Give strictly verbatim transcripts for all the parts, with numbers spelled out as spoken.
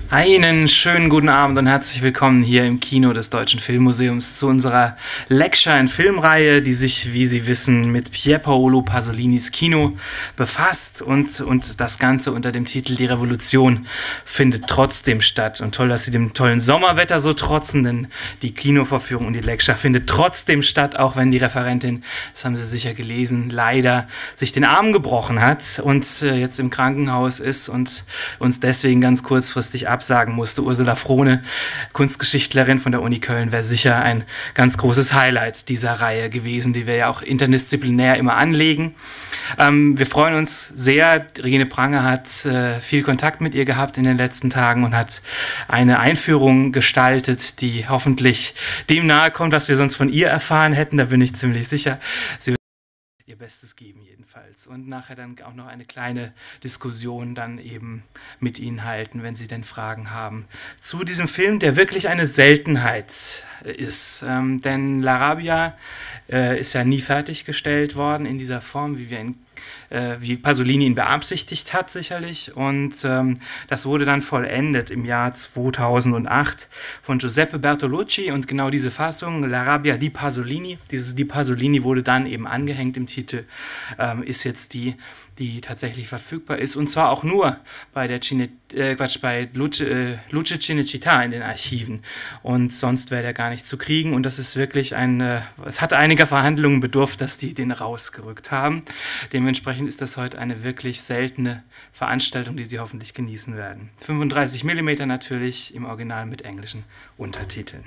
Einen schönen guten Abend und herzlich willkommen hier im Kino des Deutschen Filmmuseums zu unserer Lecture and Filmreihe, die sich, wie Sie wissen, mit Pier Paolo Pasolinis Kino befasst und, und das Ganze unter dem Titel Die Revolution findet trotzdem statt. Und toll, dass Sie dem tollen Sommerwetter so trotzen, denn die Kinovorführung und die Lecture findet trotzdem statt, auch wenn die Referentin, das haben Sie sicher gelesen, leider sich den Arm gebrochen hat und äh, jetzt im Krankenhaus ist und uns deswegen ganz kurzfristig absagen musste. Ursula Frohne, Kunstgeschichtlerin von der Uni Köln, wäre sicher ein ganz großes Highlight dieser Reihe gewesen, die wir ja auch interdisziplinär immer anlegen. Ähm, wir freuen uns sehr. Regine Prange hat äh, viel Kontakt mit ihr gehabt in den letzten Tagen und hat eine Einführung gestaltet, die hoffentlich dem nahe kommt, was wir sonst von ihr erfahren hätten. Da bin ich ziemlich sicher. Sie ihr Bestes geben jedenfalls und nachher dann auch noch eine kleine Diskussion dann eben mit Ihnen halten, wenn Sie denn Fragen haben zu diesem Film, der wirklich eine Seltenheit ist. Ähm, denn L'Arabia äh, ist ja nie fertiggestellt worden in dieser Form, wie wir ihn äh, wie Pasolini ihn beabsichtigt hat sicherlich, und ähm, das wurde dann vollendet im Jahr zweitausendacht von Giuseppe Bertolucci, und genau diese Fassung, L'Arabia di Pasolini, dieses di Pasolini wurde dann eben angehängt im Titel, ähm, ist jetzt die, die tatsächlich verfügbar ist, und zwar auch nur bei der Cine, äh, Quatsch, bei Luce, äh, Luce Cinecittà in den Archiven, und sonst wäre der gar nicht zu kriegen, und das ist wirklich ein, äh, es hat einiger Verhandlungen bedurft, dass die den rausgerückt haben. Dementsprechend ist das heute eine wirklich seltene Veranstaltung, die Sie hoffentlich genießen werden. fünfunddreißig Millimeter natürlich, im Original mit englischen Untertiteln.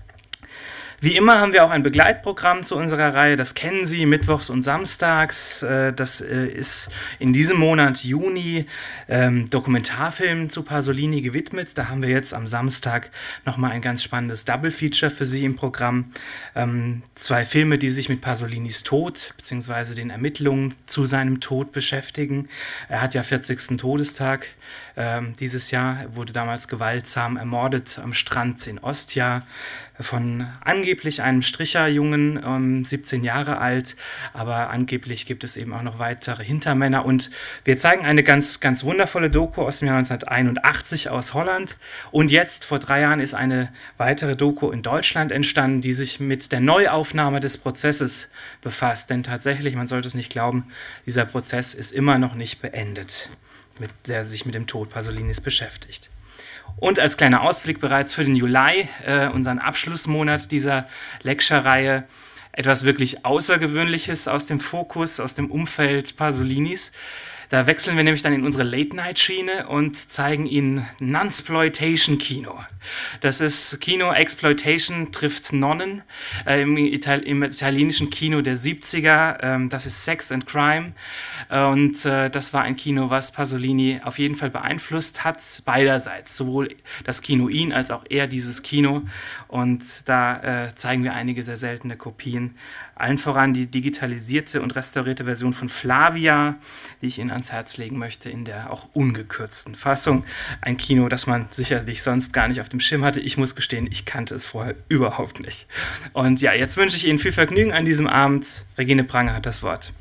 Wie immer haben wir auch ein Begleitprogramm zu unserer Reihe, das kennen Sie, mittwochs und samstags. Das ist in diesem Monat Juni Dokumentarfilm zu Pasolini gewidmet. Da haben wir jetzt am Samstag nochmal ein ganz spannendes Double Feature für Sie im Programm. Zwei Filme, die sich mit Pasolinis Tod bzw. den Ermittlungen zu seinem Tod beschäftigen. Er hat ja vierzigsten Todestag dieses Jahr, er wurde damals gewaltsam ermordet am Strand in Ostia von angeblich einem Stricherjungen, ähm, siebzehn Jahre alt, aber angeblich gibt es eben auch noch weitere Hintermänner, und wir zeigen eine ganz, ganz wundervolle Doku aus dem Jahr neunzehnhunderteinundachtzig aus Holland, und jetzt vor drei Jahren ist eine weitere Doku in Deutschland entstanden, die sich mit der Neuaufnahme des Prozesses befasst, denn tatsächlich, man sollte es nicht glauben, dieser Prozess ist immer noch nicht beendet, mit der sich mit dem Tod Pasolinis beschäftigt. Und als kleiner Ausblick bereits für den Juli, äh, unseren Abschlussmonat dieser Lecture-Reihe, etwas wirklich Außergewöhnliches aus dem Fokus, aus dem Umfeld Pasolinis. Da wechseln wir nämlich dann in unsere Late-Night-Schiene und zeigen Ihnen Nunsploitation-Kino. Das ist Kino, Exploitation trifft Nonnen äh, im, Ital im italienischen Kino der siebziger. Ähm, das ist Sex and Crime. Äh, und äh, das war ein Kino, was Pasolini auf jeden Fall beeinflusst hat, beiderseits. Sowohl das Kino ihn als auch er dieses Kino. Und da äh, zeigen wir einige sehr seltene Kopien. Allen voran die digitalisierte und restaurierte Version von Flavia, die ich Ihnen ans Herz legen möchte, in der auch ungekürzten Fassung. Ein Kino, das man sicherlich sonst gar nicht auf dem Schirm hatte. Ich muss gestehen, ich kannte es vorher überhaupt nicht. Und ja, jetzt wünsche ich Ihnen viel Vergnügen an diesem Abend. Regine Prange hat das Wort.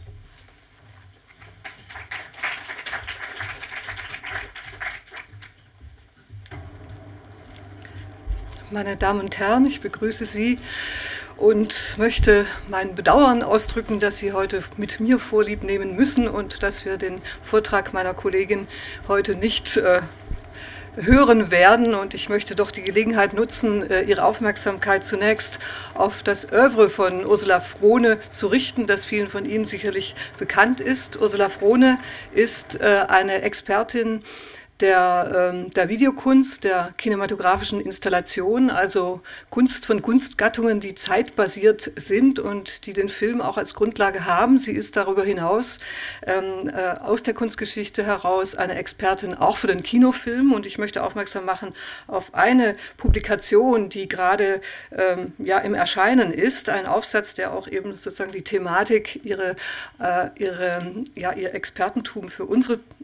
Meine Damen und Herren, ich begrüße Sie und möchte mein Bedauern ausdrücken, dass Sie heute mit mir Vorlieb nehmen müssen und dass wir den Vortrag meiner Kollegin heute nicht äh, hören werden. Und ich möchte doch die Gelegenheit nutzen, äh, Ihre Aufmerksamkeit zunächst auf das Œuvre von Ursula Frohne zu richten, das vielen von Ihnen sicherlich bekannt ist. Ursula Frohne ist äh, eine Expertin Der, ähm, der Videokunst, der kinematografischen Installation, also Kunst von Kunstgattungen, die zeitbasiert sind und die den Film auch als Grundlage haben. Sie ist darüber hinaus ähm, äh, aus der Kunstgeschichte heraus eine Expertin auch für den Kinofilm, und ich möchte aufmerksam machen auf eine Publikation, die gerade ähm, ja, im Erscheinen ist, ein Aufsatz, der auch eben sozusagen die Thematik, ihre, äh, ihre, ja, ihr Expertentum für unsere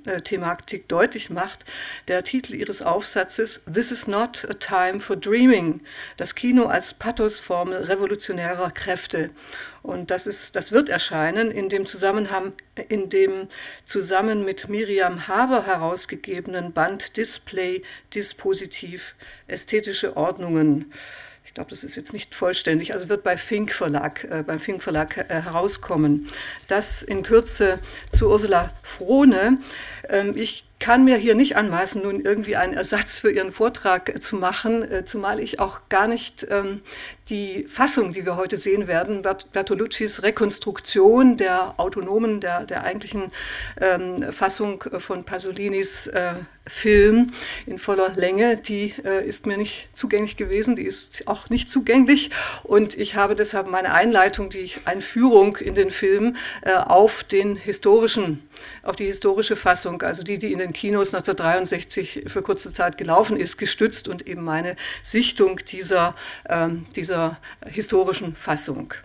äh, Thematik deutlich macht, der Titel ihres Aufsatzes This is not a time for dreaming, das Kino als Pathosformel revolutionärer Kräfte. Und das, ist, das wird erscheinen in dem Zusammenhang, in dem zusammen mit Miriam Haber herausgegebenen Band Display, Dispositiv, ästhetische Ordnungen. Ich glaube, das ist jetzt nicht vollständig, also wird bei Fink Verlag, äh, beim Fink Verlag äh, herauskommen. Das in Kürze zu Ursula Frohne. Ähm, ich kann mir hier nicht anmaßen, nun irgendwie einen Ersatz für Ihren Vortrag äh, zu machen, äh, zumal ich auch gar nicht ähm, die Fassung, die wir heute sehen werden, Bert Bertoluccis Rekonstruktion der autonomen, der, der eigentlichen ähm, Fassung von Pasolinis äh, Film in voller Länge, die äh, ist mir nicht zugänglich gewesen, die ist auch nicht zugänglich und ich habe deshalb meine Einleitung, die Einführung in den Film äh, auf den historischen, auf die historische Fassung, also die, die in den Kinos neunzehnhundertdreiundsechzig für kurze Zeit gelaufen ist, gestützt und eben meine Sichtung dieser, äh, dieser historischen Fassung.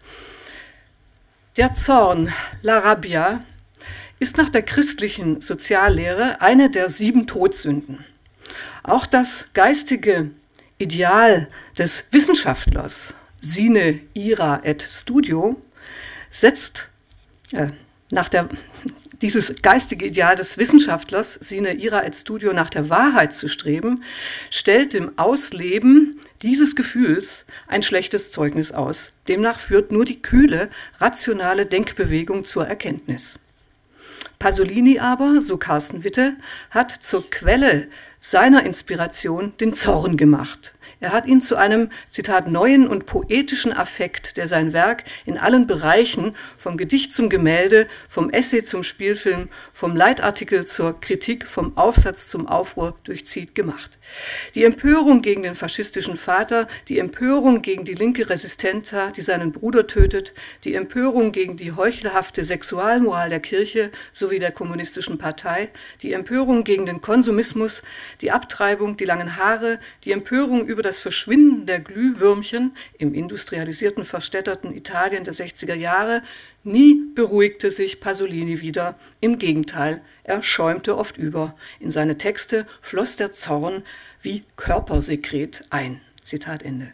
Der Zorn, La Rabbia, ist nach der christlichen Soziallehre eine der sieben Todsünden. Auch das geistige Ideal des Wissenschaftlers, sine ira et studio, setzt äh, nach der, dieses geistige Ideal des Wissenschaftlers, sine ira et studio, nach der Wahrheit zu streben, stellt dem Ausleben dieses Gefühls ein schlechtes Zeugnis aus. Demnach führt nur die kühle, rationale Denkbewegung zur Erkenntnis. Pasolini aber, so Carsten Witte, hat zur Quelle seiner Inspiration den Zorn gemacht. Er hat ihn zu einem, Zitat, neuen und poetischen Affekt, der sein Werk in allen Bereichen, vom Gedicht zum Gemälde, vom Essay zum Spielfilm, vom Leitartikel zur Kritik, vom Aufsatz zum Aufruhr durchzieht, gemacht. Die Empörung gegen den faschistischen Vater, die Empörung gegen die linke Resistenza, die seinen Bruder tötet, die Empörung gegen die heuchelhafte Sexualmoral der Kirche sowie der kommunistischen Partei, die Empörung gegen den Konsumismus, die Abtreibung, die langen Haare, die Empörung über das Verschwinden der Glühwürmchen im industrialisierten, verstädterten Italien der sechziger Jahre, nie beruhigte sich Pasolini wieder. Im Gegenteil, er schäumte oft über. In seine Texte floss der Zorn wie Körpersekret ein. Zitat Ende.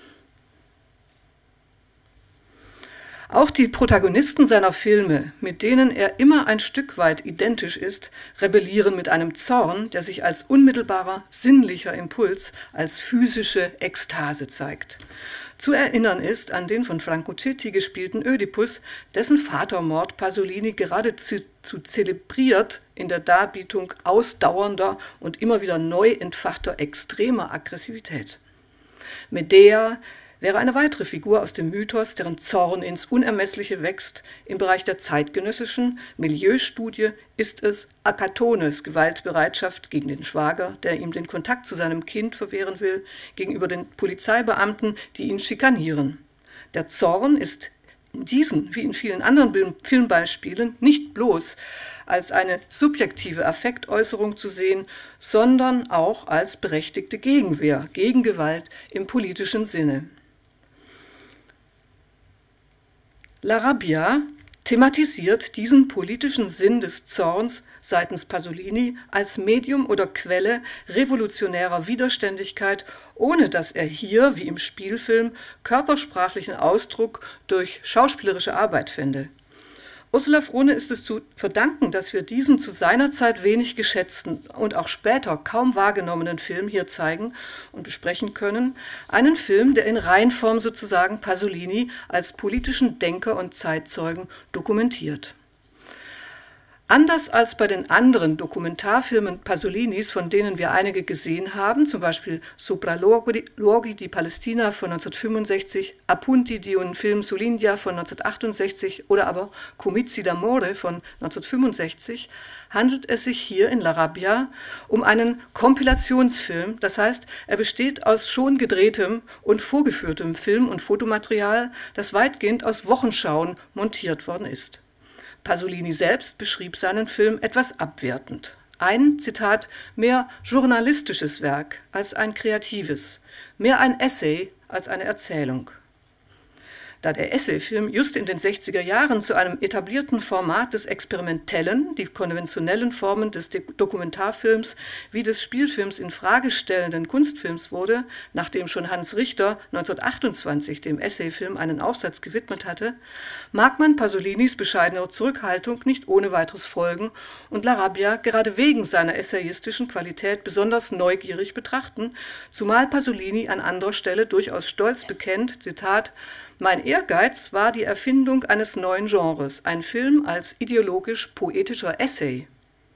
Auch die Protagonisten seiner Filme, mit denen er immer ein Stück weit identisch ist, rebellieren mit einem Zorn, der sich als unmittelbarer, sinnlicher Impuls, als physische Ekstase zeigt. Zu erinnern ist an den von Franco Citti gespielten Ödipus, dessen Vatermord Pasolini geradezu zu zelebriert in der Darbietung ausdauernder und immer wieder neu entfachter extremer Aggressivität. Medea wäre eine weitere Figur aus dem Mythos, deren Zorn ins Unermessliche wächst. Im Bereich der zeitgenössischen Milieustudie ist es Akatones Gewaltbereitschaft gegen den Schwager, der ihm den Kontakt zu seinem Kind verwehren will, gegenüber den Polizeibeamten, die ihn schikanieren. Der Zorn ist in diesen, wie in vielen anderen Filmbeispielen, nicht bloß als eine subjektive Affektäußerung zu sehen, sondern auch als berechtigte Gegenwehr gegen Gewalt im politischen Sinne. La Rabbia thematisiert diesen politischen Sinn des Zorns seitens Pasolini als Medium oder Quelle revolutionärer Widerständigkeit, ohne dass er hier, wie im Spielfilm, körpersprachlichen Ausdruck durch schauspielerische Arbeit fände. Ursula Frohne ist es zu verdanken, dass wir diesen zu seiner Zeit wenig geschätzten und auch später kaum wahrgenommenen Film hier zeigen und besprechen können. Einen Film, der in Reinform sozusagen Pasolini als politischen Denker und Zeitzeugen dokumentiert. Anders als bei den anderen Dokumentarfilmen Pasolinis, von denen wir einige gesehen haben, zum Beispiel Sopra Luoghi di Palestina von neunzehnhundertfünfundsechzig, Appunti di un film sull'India von neunzehnhundertachtundsechzig oder aber Comizi d'amore von neunzehnhundertfünfundsechzig, handelt es sich hier in La Rabbia um einen Kompilationsfilm, das heißt, er besteht aus schon gedrehtem und vorgeführtem Film- und Fotomaterial, das weitgehend aus Wochenschauen montiert worden ist. Pasolini selbst beschrieb seinen Film etwas abwertend. Ein, Zitat, mehr journalistisches Werk als ein kreatives, mehr ein Essay als eine Erzählung. Da der Essayfilm just in den sechziger Jahren zu einem etablierten Format des Experimentellen, die konventionellen Formen des Dokumentarfilms wie des Spielfilms in Frage stellenden Kunstfilms wurde, nachdem schon Hans Richter neunzehnhundertachtundzwanzig dem Essayfilm einen Aufsatz gewidmet hatte, mag man Pasolinis bescheidener Zurückhaltung nicht ohne weiteres folgen und Larrabia gerade wegen seiner essayistischen Qualität besonders neugierig betrachten, zumal Pasolini an anderer Stelle durchaus stolz bekennt, Zitat, mein Ehrgeiz war die Erfindung eines neuen Genres, ein Film als ideologisch-poetischer Essay.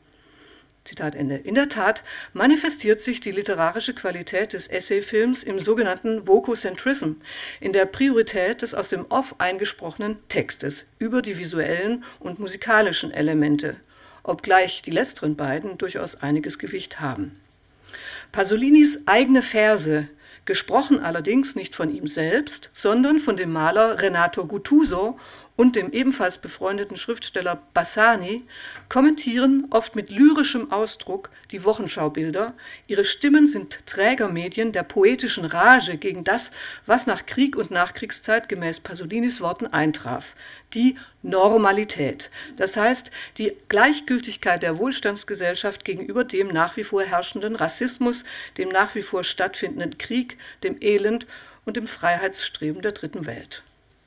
Zitat Ende. In der Tat manifestiert sich die literarische Qualität des Essayfilms im sogenannten Vococentrism, in der Priorität des aus dem Off eingesprochenen Textes über die visuellen und musikalischen Elemente, obgleich die letzteren beiden durchaus einiges Gewicht haben. Pasolinis eigene Verse, gesprochen allerdings nicht von ihm selbst, sondern von dem Maler Renato Guttuso und dem ebenfalls befreundeten Schriftsteller Bassani, kommentieren oft mit lyrischem Ausdruck die Wochenschaubilder. Ihre Stimmen sind Trägermedien der poetischen Rage gegen das, was nach Krieg und Nachkriegszeit gemäß Pasolinis Worten eintraf. Die Normalität, das heißt die Gleichgültigkeit der Wohlstandsgesellschaft gegenüber dem nach wie vor herrschenden Rassismus, dem nach wie vor stattfindenden Krieg, dem Elend und dem Freiheitsstreben der Dritten Welt.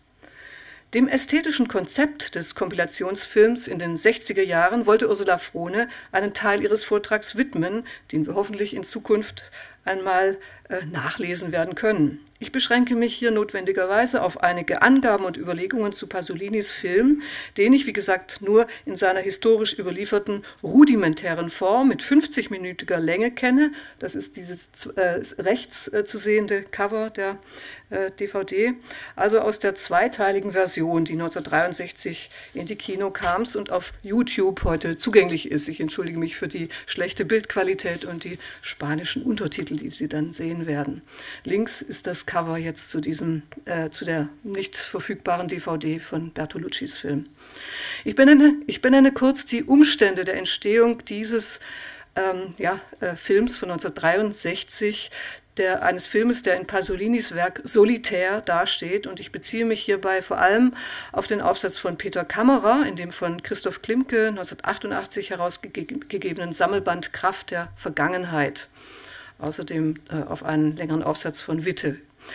Dem ästhetischen Konzept des Kompilationsfilms in den sechziger Jahren wollte Ursula Frohne einen Teil ihres Vortrags widmen, den wir hoffentlich in Zukunft einmal äh, nachlesen werden können. Ich beschränke mich hier notwendigerweise auf einige Angaben und Überlegungen zu Pasolinis Film, den ich, wie gesagt, nur in seiner historisch überlieferten rudimentären Form mit fünfzigminütiger Länge kenne. Das ist dieses äh, rechts äh, zu sehende Cover der äh, D V D, also aus der zweiteiligen Version, die neunzehnhundertdreiundsechzig in die Kino kam und auf YouTube heute zugänglich ist. Ich entschuldige mich für die schlechte Bildqualität und die spanischen Untertitel, die Sie dann sehen werden. Links ist das Cover jetzt zu, diesem, äh, zu der nicht verfügbaren D V D von Bertoluccis Film. Ich benenne, ich benenne kurz die Umstände der Entstehung dieses ähm, ja, äh, Films von neunzehnhundertdreiundsechzig, der, eines Filmes, der in Pasolinis Werk solitär dasteht. Und ich beziehe mich hierbei vor allem auf den Aufsatz von Peter Kammerer, in dem von Christoph Klimke neunzehnhundertachtundachtzig herausgegebenen Sammelband Kraft der Vergangenheit. Außerdem äh, auf einen längeren Aufsatz von Witte.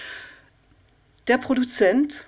Der Produzent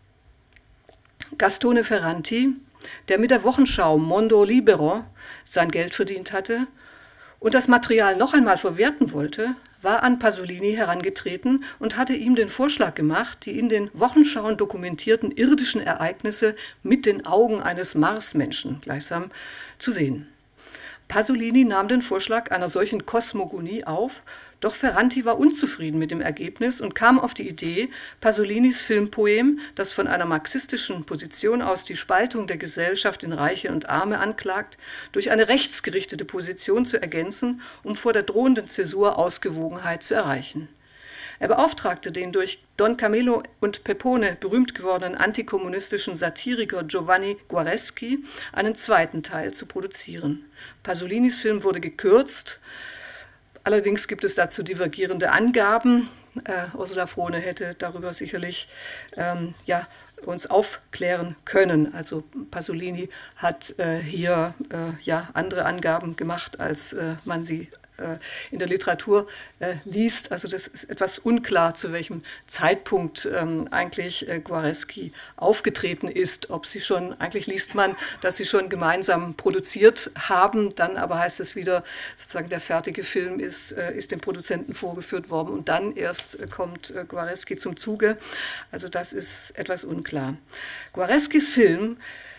Gastone Ferranti, der mit der Wochenschau Mondo Libero sein Geld verdient hatte und das Material noch einmal verwerten wollte, war an Pasolini herangetreten und hatte ihm den Vorschlag gemacht, die in den Wochenschauen dokumentierten irdischen Ereignisse mit den Augen eines Marsmenschen gleichsam zu sehen. Pasolini nahm den Vorschlag einer solchen Kosmogonie auf, doch Ferranti war unzufrieden mit dem Ergebnis und kam auf die Idee, Pasolinis Filmpoem, das von einer marxistischen Position aus die Spaltung der Gesellschaft in Reiche und Arme anklagt, durch eine rechtsgerichtete Position zu ergänzen, um vor der drohenden Zäsur Ausgewogenheit zu erreichen. Er beauftragte den durch Don Camillo und Pepone berühmt gewordenen antikommunistischen Satiriker Giovanni Guareschi, einen zweiten Teil zu produzieren. Pasolinis Film wurde gekürzt, allerdings gibt es dazu divergierende Angaben. Äh, Ursula Frohne hätte darüber sicherlich ähm, ja, uns aufklären können. Also Pasolini hat äh, hier äh, ja, andere Angaben gemacht, als äh, man sie in der Literatur äh, liest. Also das ist etwas unklar, zu welchem Zeitpunkt ähm, eigentlich äh, Guareschi aufgetreten ist. Ob sie schon, eigentlich liest man, dass sie schon gemeinsam produziert haben, dann aber heißt es wieder, sozusagen der fertige Film ist, äh, ist dem Produzenten vorgeführt worden und dann erst äh, kommt äh, Guareschi zum Zuge. Also das ist etwas unklar. Guareschis Film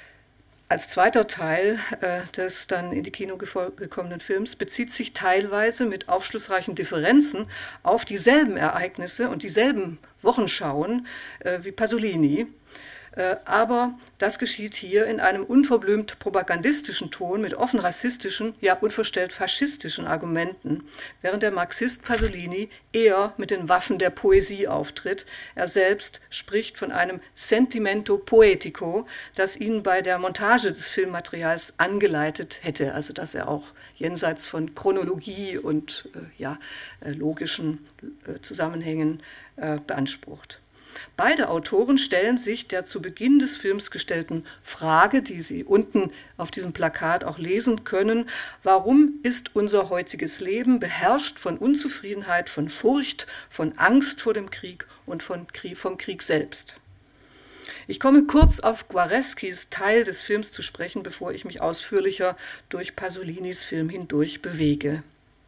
als zweiter Teil äh, des dann in die Kino gekommenen Films bezieht sich teilweise mit aufschlussreichen Differenzen auf dieselben Ereignisse und dieselben Wochenschauen äh, wie Pasolini. Äh, aber das geschieht hier in einem unverblümt propagandistischen Ton mit offen rassistischen, ja unverstellt faschistischen Argumenten, während der Marxist Pasolini eher mit den Waffen der Poesie auftritt. Er selbst spricht von einem Sentimento Poetico, das ihn bei der Montage des Filmmaterials angeleitet hätte, also dass er auch jenseits von Chronologie und äh, ja, äh, logischen äh, Zusammenhängen äh, beansprucht. Beide Autoren stellen sich der zu Beginn des Films gestellten Frage, die Sie unten auf diesem Plakat auch lesen können: Warum ist unser heutiges Leben beherrscht von Unzufriedenheit, von Furcht, von Angst vor dem Krieg und von Krieg, vom Krieg selbst? Ich komme kurz auf Guareschis Teil des Films zu sprechen, bevor ich mich ausführlicher durch Pasolinis Film hindurch bewege.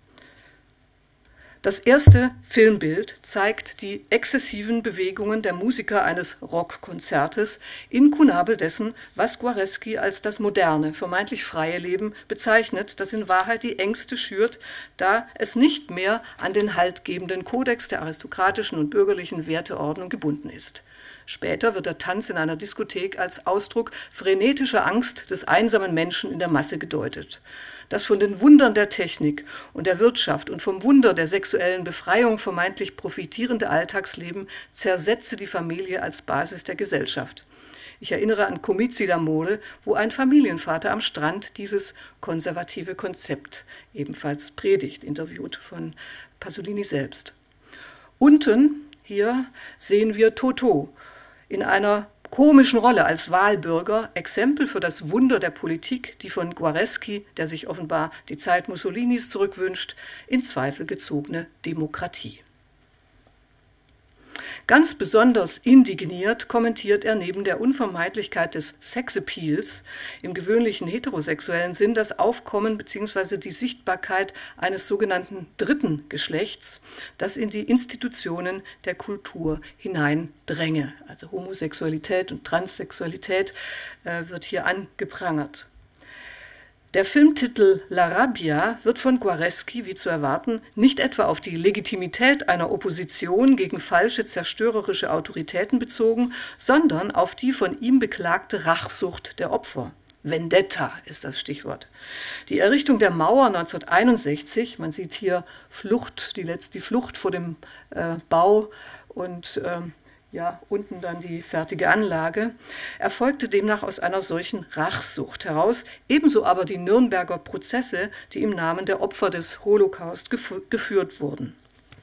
Das erste Filmbild zeigt die exzessiven Bewegungen der Musiker eines Rockkonzertes inkunabel dessen, was Guareschi als das moderne, vermeintlich freie Leben bezeichnet, das in Wahrheit die Ängste schürt, da es nicht mehr an den haltgebenden Kodex der aristokratischen und bürgerlichen Werteordnung gebunden ist. Später wird der Tanz in einer Diskothek als Ausdruck frenetischer Angst des einsamen Menschen in der Masse gedeutet. Das von den Wundern der Technik und der Wirtschaft und vom Wunder der sexuellen Befreiung vermeintlich profitierende Alltagsleben zersetze die Familie als Basis der Gesellschaft. Ich erinnere an Comizi d'Amore, wo ein Familienvater am Strand dieses konservative Konzept ebenfalls predigt, interviewt von Pasolini selbst. Unten hier sehen wir Totò in einer komischen Rolle als Wahlbürger, Exempel für das Wunder der Politik, die von Guareschi, der sich offenbar die Zeit Mussolinis zurückwünscht, in Zweifel gezogene Demokratie. Ganz besonders indigniert kommentiert er neben der Unvermeidlichkeit des Sexappeals im gewöhnlichen heterosexuellen Sinn das Aufkommen bzw. die Sichtbarkeit eines sogenannten dritten Geschlechts, das in die Institutionen der Kultur hineindränge. Also Homosexualität und Transsexualität äh, wird hier angeprangert. Der Filmtitel La Rabbia wird von Guareschi, wie zu erwarten, nicht etwa auf die Legitimität einer Opposition gegen falsche, zerstörerische Autoritäten bezogen, sondern auf die von ihm beklagte Rachsucht der Opfer. Vendetta ist das Stichwort. Die Errichtung der Mauer neunzehnhunderteinundsechzig, man sieht hier Flucht, die, letzte, die Flucht vor dem äh, Bau und äh, ja, unten dann die fertige Anlage, erfolgte demnach aus einer solchen Rachsucht heraus, ebenso aber die Nürnberger Prozesse, die im Namen der Opfer des Holocaust gef- geführt wurden.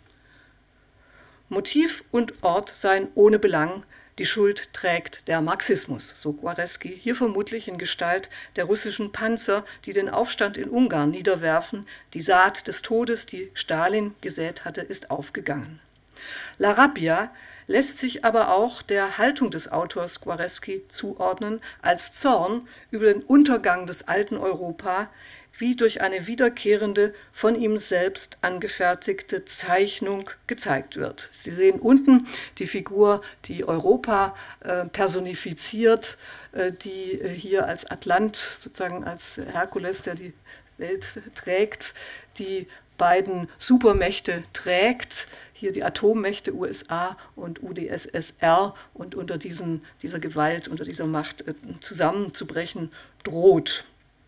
Motiv und Ort seien ohne Belang, die Schuld trägt der Marxismus, so Guareschi, hier vermutlich in Gestalt der russischen Panzer, die den Aufstand in Ungarn niederwerfen. Die Saat des Todes, die Stalin gesät hatte, ist aufgegangen. La Rabbia lässt sich aber auch der Haltung des Autors Guareschi zuordnen, als Zorn über den Untergang des alten Europa, wie durch eine wiederkehrende, von ihm selbst angefertigte Zeichnung gezeigt wird. Sie sehen unten die Figur, die Europa äh, personifiziert, äh, die äh, hier als Atlant, sozusagen als Herkules, der die Welt trägt, die beiden Supermächte trägt, hier die Atommächte U S A und U d S S R, und unter diesen, dieser Gewalt, unter dieser Macht äh, zusammenzubrechen droht.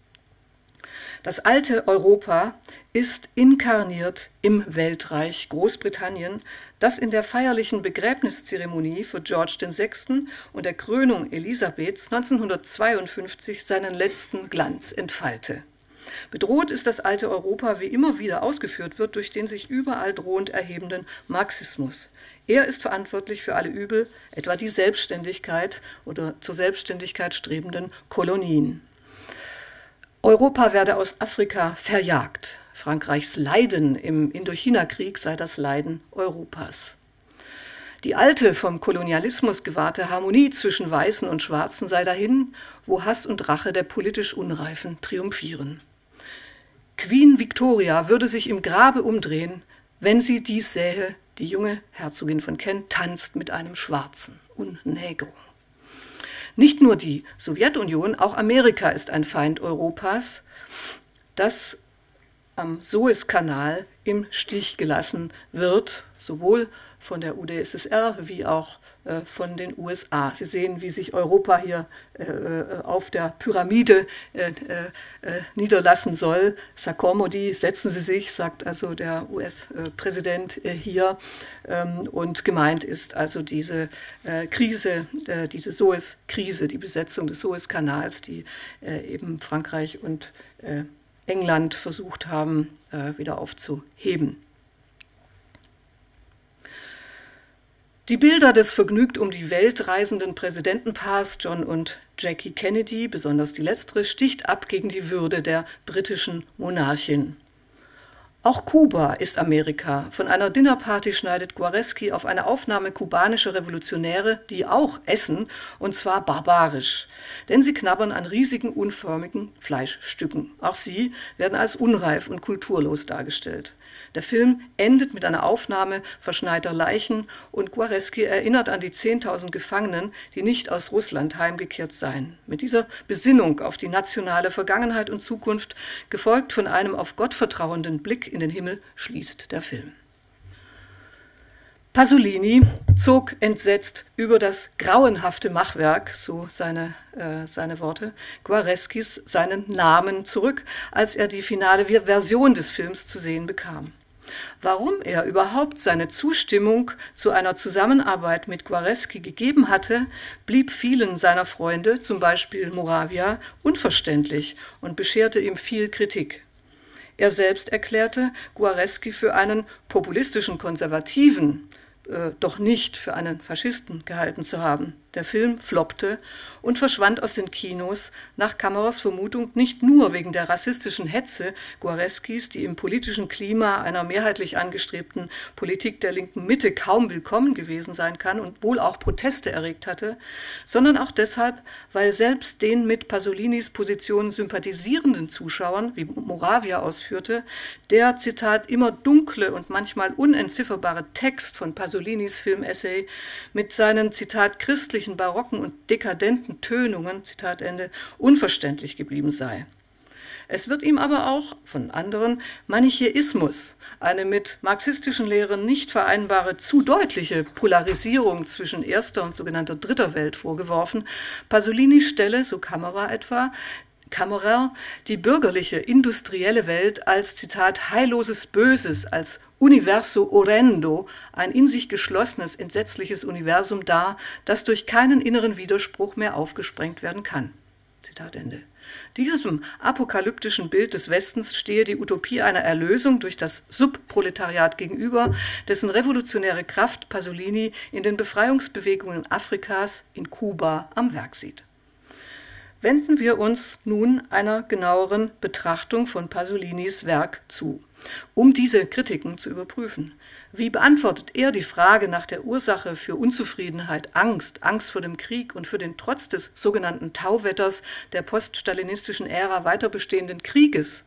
Das alte Europa ist inkarniert im Weltreich Großbritannien, das in der feierlichen Begräbniszeremonie für George der Sechste und der Krönung Elisabeths neunzehnhundertzweiundfünfzig seinen letzten Glanz entfalte. Bedroht ist das alte Europa, wie immer wieder ausgeführt wird, durch den sich überall drohend erhebenden Marxismus. Er ist verantwortlich für alle Übel, etwa die Selbstständigkeit oder zur Selbstständigkeit strebenden Kolonien. Europa werde aus Afrika verjagt. Frankreichs Leiden im Indochina-Krieg sei das Leiden Europas. Die alte, vom Kolonialismus gewahrte Harmonie zwischen Weißen und Schwarzen sei dahin, wo Hass und Rache der politisch Unreifen triumphieren. Queen Victoria würde sich im Grabe umdrehen, wenn sie dies sähe: die junge Herzogin von Kent tanzt mit einem Schwarzen, un negro. Nicht nur die Sowjetunion, auch Amerika ist ein Feind Europas, das am Suezkanal im Stich gelassen wird, sowohl von der U d S S R wie auch äh, von den U S A. Sie sehen, wie sich Europa hier äh, auf der Pyramide äh, äh, niederlassen soll. Saccommodi, setzen Sie sich, sagt also der U S-Präsident äh, hier. Ähm, und gemeint ist also diese äh, Krise, äh, diese Suez-Krise, die Besetzung des Suezkanals, die äh, eben Frankreich und äh, England versucht haben, äh, wieder aufzuheben. Die Bilder des vergnügt um die Welt reisenden Präsidentenpaars John und Jackie Kennedy, besonders die letztere, sticht ab gegen die Würde der britischen Monarchin. Auch Kuba ist Amerika. Von einer Dinnerparty schneidet Guareschi auf eine Aufnahme kubanischer Revolutionäre, die auch essen, und zwar barbarisch. Denn sie knabbern an riesigen, unförmigen Fleischstücken. Auch sie werden als unreif und kulturlos dargestellt. Der Film endet mit einer Aufnahme verschneiter Leichen und Guareschi erinnert an die zehntausend Gefangenen, die nicht aus Russland heimgekehrt seien. Mit dieser Besinnung auf die nationale Vergangenheit und Zukunft, gefolgt von einem auf Gott vertrauenden Blick in den Himmel, schließt der Film. Pasolini zog entsetzt über das grauenhafte Machwerk, so seine, äh, seine Worte, Guareschis seinen Namen zurück, als er die finale Version des Films zu sehen bekam. Warum er überhaupt seine Zustimmung zu einer Zusammenarbeit mit Guareschi gegeben hatte, blieb vielen seiner Freunde, zum Beispiel Moravia, unverständlich und bescherte ihm viel Kritik. Er selbst erklärte Guareschi für einen populistischen Konservativen, äh, doch nicht für einen Faschisten gehalten zu haben. Der Film floppte und verschwand aus den Kinos, nach Cameras Vermutung nicht nur wegen der rassistischen Hetze Guareschis, die im politischen Klima einer mehrheitlich angestrebten Politik der linken Mitte kaum willkommen gewesen sein kann und wohl auch Proteste erregt hatte, sondern auch deshalb, weil selbst den mit Pasolinis Position sympathisierenden Zuschauern, wie Moravia ausführte, der, Zitat, immer dunkle und manchmal unentzifferbare Text von Pasolinis Filmessay mit seinen, Zitat, christlichen, barocken und dekadenten Tönungen, Zitat Ende, unverständlich geblieben sei. Es wird ihm aber auch von anderen Manichäismus, eine mit marxistischen Lehren nicht vereinbare zu deutliche Polarisierung zwischen erster und sogenannter dritter Welt vorgeworfen. Pasolini stelle, so Camera etwa, Kammerer, die bürgerliche, industrielle Welt als, Zitat, heilloses Böses, als Universo orrendo, ein in sich geschlossenes, entsetzliches Universum dar, das durch keinen inneren Widerspruch mehr aufgesprengt werden kann. Zitat Ende. Diesem apokalyptischen Bild des Westens stehe die Utopie einer Erlösung durch das Subproletariat gegenüber, dessen revolutionäre Kraft Pasolini in den Befreiungsbewegungen Afrikas, in Kuba, am Werk sieht. Wenden wir uns nun einer genaueren Betrachtung von Pasolinis Werk zu, um diese Kritiken zu überprüfen. Wie beantwortet er die Frage nach der Ursache für Unzufriedenheit, Angst, Angst vor dem Krieg und für den trotz des sogenannten Tauwetters der poststalinistischen Ära weiter bestehenden Krieges?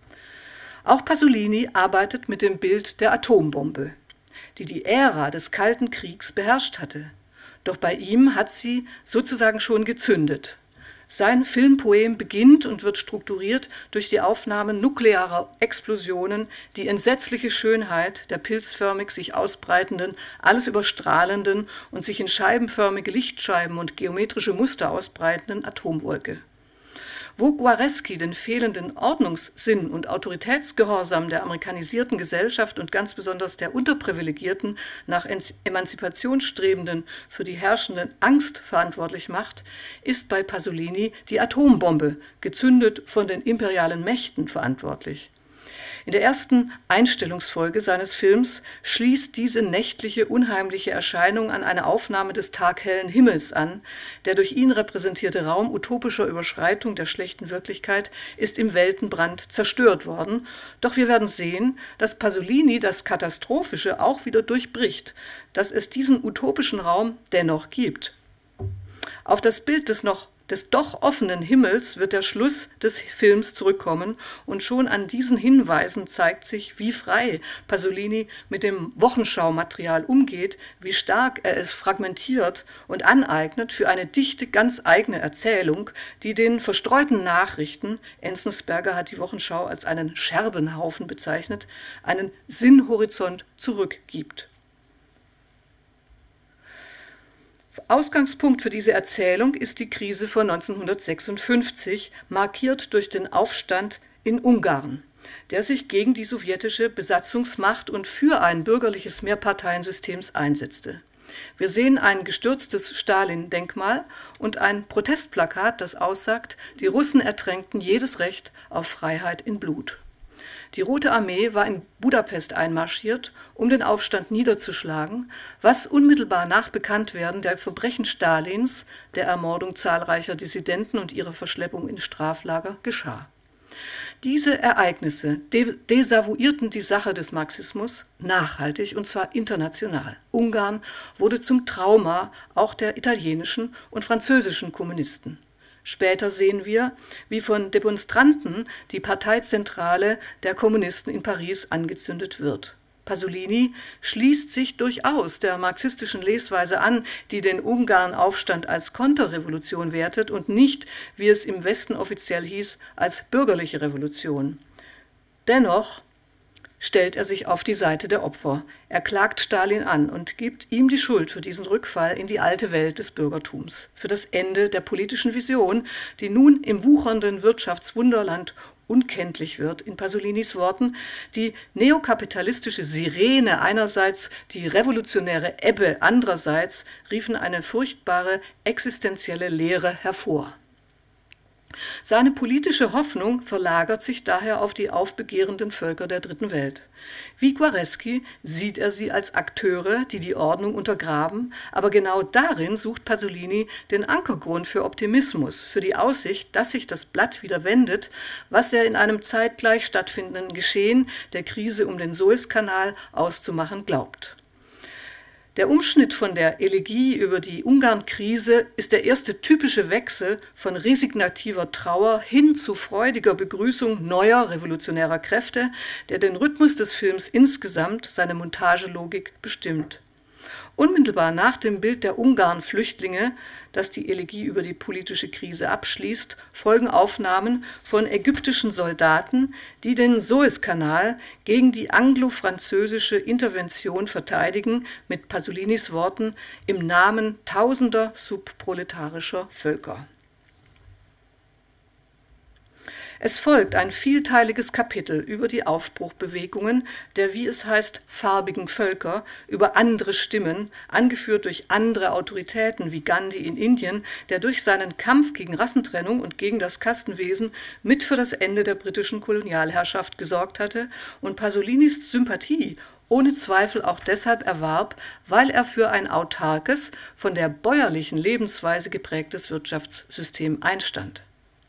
Auch Pasolini arbeitet mit dem Bild der Atombombe, die die Ära des Kalten Kriegs beherrscht hatte. Doch bei ihm hat sie sozusagen schon gezündet. Sein Filmpoem beginnt und wird strukturiert durch die Aufnahme nuklearer Explosionen, die entsetzliche Schönheit der pilzförmig sich ausbreitenden, alles überstrahlenden und sich in scheibenförmige Lichtscheiben und geometrische Muster ausbreitenden Atomwolke. Wo Guareschi den fehlenden Ordnungssinn und Autoritätsgehorsam der amerikanisierten Gesellschaft und ganz besonders der unterprivilegierten, nach Emanzipation strebenden, für die herrschenden Angst verantwortlich macht, ist bei Pasolini die Atombombe, gezündet von den imperialen Mächten, verantwortlich. In der ersten Einstellungsfolge seines Films schließt diese nächtliche, unheimliche Erscheinung an eine Aufnahme des taghellen Himmels an. Der durch ihn repräsentierte Raum utopischer Überschreitung der schlechten Wirklichkeit ist im Weltenbrand zerstört worden. Doch wir werden sehen, dass Pasolini das Katastrophische auch wieder durchbricht, dass es diesen utopischen Raum dennoch gibt. Auf das Bild des noch des doch offenen Himmels wird der Schluss des Films zurückkommen und schon an diesen Hinweisen zeigt sich, wie frei Pasolini mit dem Wochenschaumaterial umgeht, wie stark er es fragmentiert und aneignet für eine dichte, ganz eigene Erzählung, die den verstreuten Nachrichten, Enzensberger hat die Wochenschau als einen Scherbenhaufen bezeichnet, einen Sinnhorizont zurückgibt. Ausgangspunkt für diese Erzählung ist die Krise von neunzehnhundertsechsundfünfzig, markiert durch den Aufstand in Ungarn, der sich gegen die sowjetische Besatzungsmacht und für ein bürgerliches Mehrparteiensystem einsetzte. Wir sehen ein gestürztes Stalin-Denkmal und ein Protestplakat, das aussagt, die Russen ertränkten jedes Recht auf Freiheit in Blut. Die Rote Armee war in Budapest einmarschiert, um den Aufstand niederzuschlagen, was unmittelbar nach Bekanntwerden der Verbrechen Stalins, der Ermordung zahlreicher Dissidenten und ihrer Verschleppung in Straflager geschah. Diese Ereignisse desavouierten die Sache des Marxismus nachhaltig, und zwar international. Ungarn wurde zum Trauma auch der italienischen und französischen Kommunisten. Später sehen wir, wie von Demonstranten die Parteizentrale der Kommunisten in Paris angezündet wird. Pasolini schließt sich durchaus der marxistischen Lesweise an, die den Ungarn-Aufstand als Konterrevolution wertet und nicht, wie es im Westen offiziell hieß, als bürgerliche Revolution. Dennoch stellt er sich auf die Seite der Opfer. Er klagt Stalin an und gibt ihm die Schuld für diesen Rückfall in die alte Welt des Bürgertums, für das Ende der politischen Vision, die nun im wuchernden Wirtschaftswunderland unkenntlich wird. In Pasolinis Worten: die neokapitalistische Sirene einerseits, die revolutionäre Ebbe andererseits riefen eine furchtbare existenzielle Leere hervor. Seine politische Hoffnung verlagert sich daher auf die aufbegehrenden Völker der Dritten Welt. Wie Guareschi sieht er sie als Akteure, die die Ordnung untergraben, aber genau darin sucht Pasolini den Ankergrund für Optimismus, für die Aussicht, dass sich das Blatt wieder wendet, was er in einem zeitgleich stattfindenden Geschehen der Krise um den Suezkanal auszumachen glaubt. Der Umschnitt von der Elegie über die Ungarn-Krise ist der erste typische Wechsel von resignativer Trauer hin zu freudiger Begrüßung neuer revolutionärer Kräfte, der den Rhythmus des Films insgesamt, seine Montagelogik bestimmt. Unmittelbar nach dem Bild der Ungarn-Flüchtlinge, das die Elegie über die politische Krise abschließt, folgen Aufnahmen von ägyptischen Soldaten, die den Suezkanal gegen die anglo-französische Intervention verteidigen, mit Pasolinis Worten: im Namen tausender subproletarischer Völker. Es folgt ein vielteiliges Kapitel über die Aufbruchbewegungen der, wie es heißt, farbigen Völker, über andere Stimmen, angeführt durch andere Autoritäten wie Gandhi in Indien, der durch seinen Kampf gegen Rassentrennung und gegen das Kastenwesen mit für das Ende der britischen Kolonialherrschaft gesorgt hatte und Pasolinis Sympathie ohne Zweifel auch deshalb erwarb, weil er für ein autarkes, von der bäuerlichen Lebensweise geprägtes Wirtschaftssystem einstand.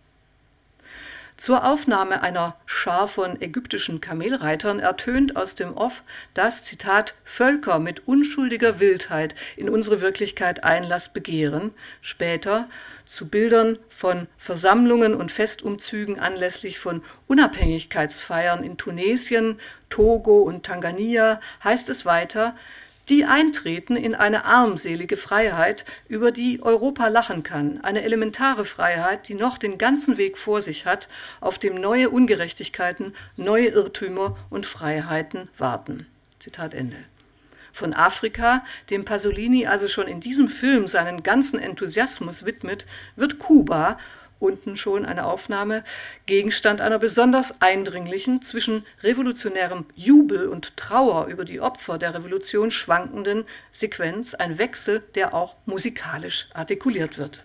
Zur Aufnahme einer Schar von ägyptischen Kamelreitern ertönt aus dem Off das, Zitat, Völker mit unschuldiger Wildheit in unsere Wirklichkeit Einlass begehren, später zu Bildern von Versammlungen und Festumzügen anlässlich von Unabhängigkeitsfeiern in Tunesien, Togo und Tansania heißt es weiter: die eintreten in eine armselige Freiheit, über die Europa lachen kann, eine elementare Freiheit, die noch den ganzen Weg vor sich hat, auf dem neue Ungerechtigkeiten, neue Irrtümer und Freiheiten warten. Zitat Ende. Von Afrika, dem Pasolini also schon in diesem Film seinen ganzen Enthusiasmus widmet, wird Kuba, unten schon eine Aufnahme, Gegenstand einer besonders eindringlichen, zwischen revolutionärem Jubel und Trauer über die Opfer der Revolution schwankenden Sequenz, ein Wechsel, der auch musikalisch artikuliert wird.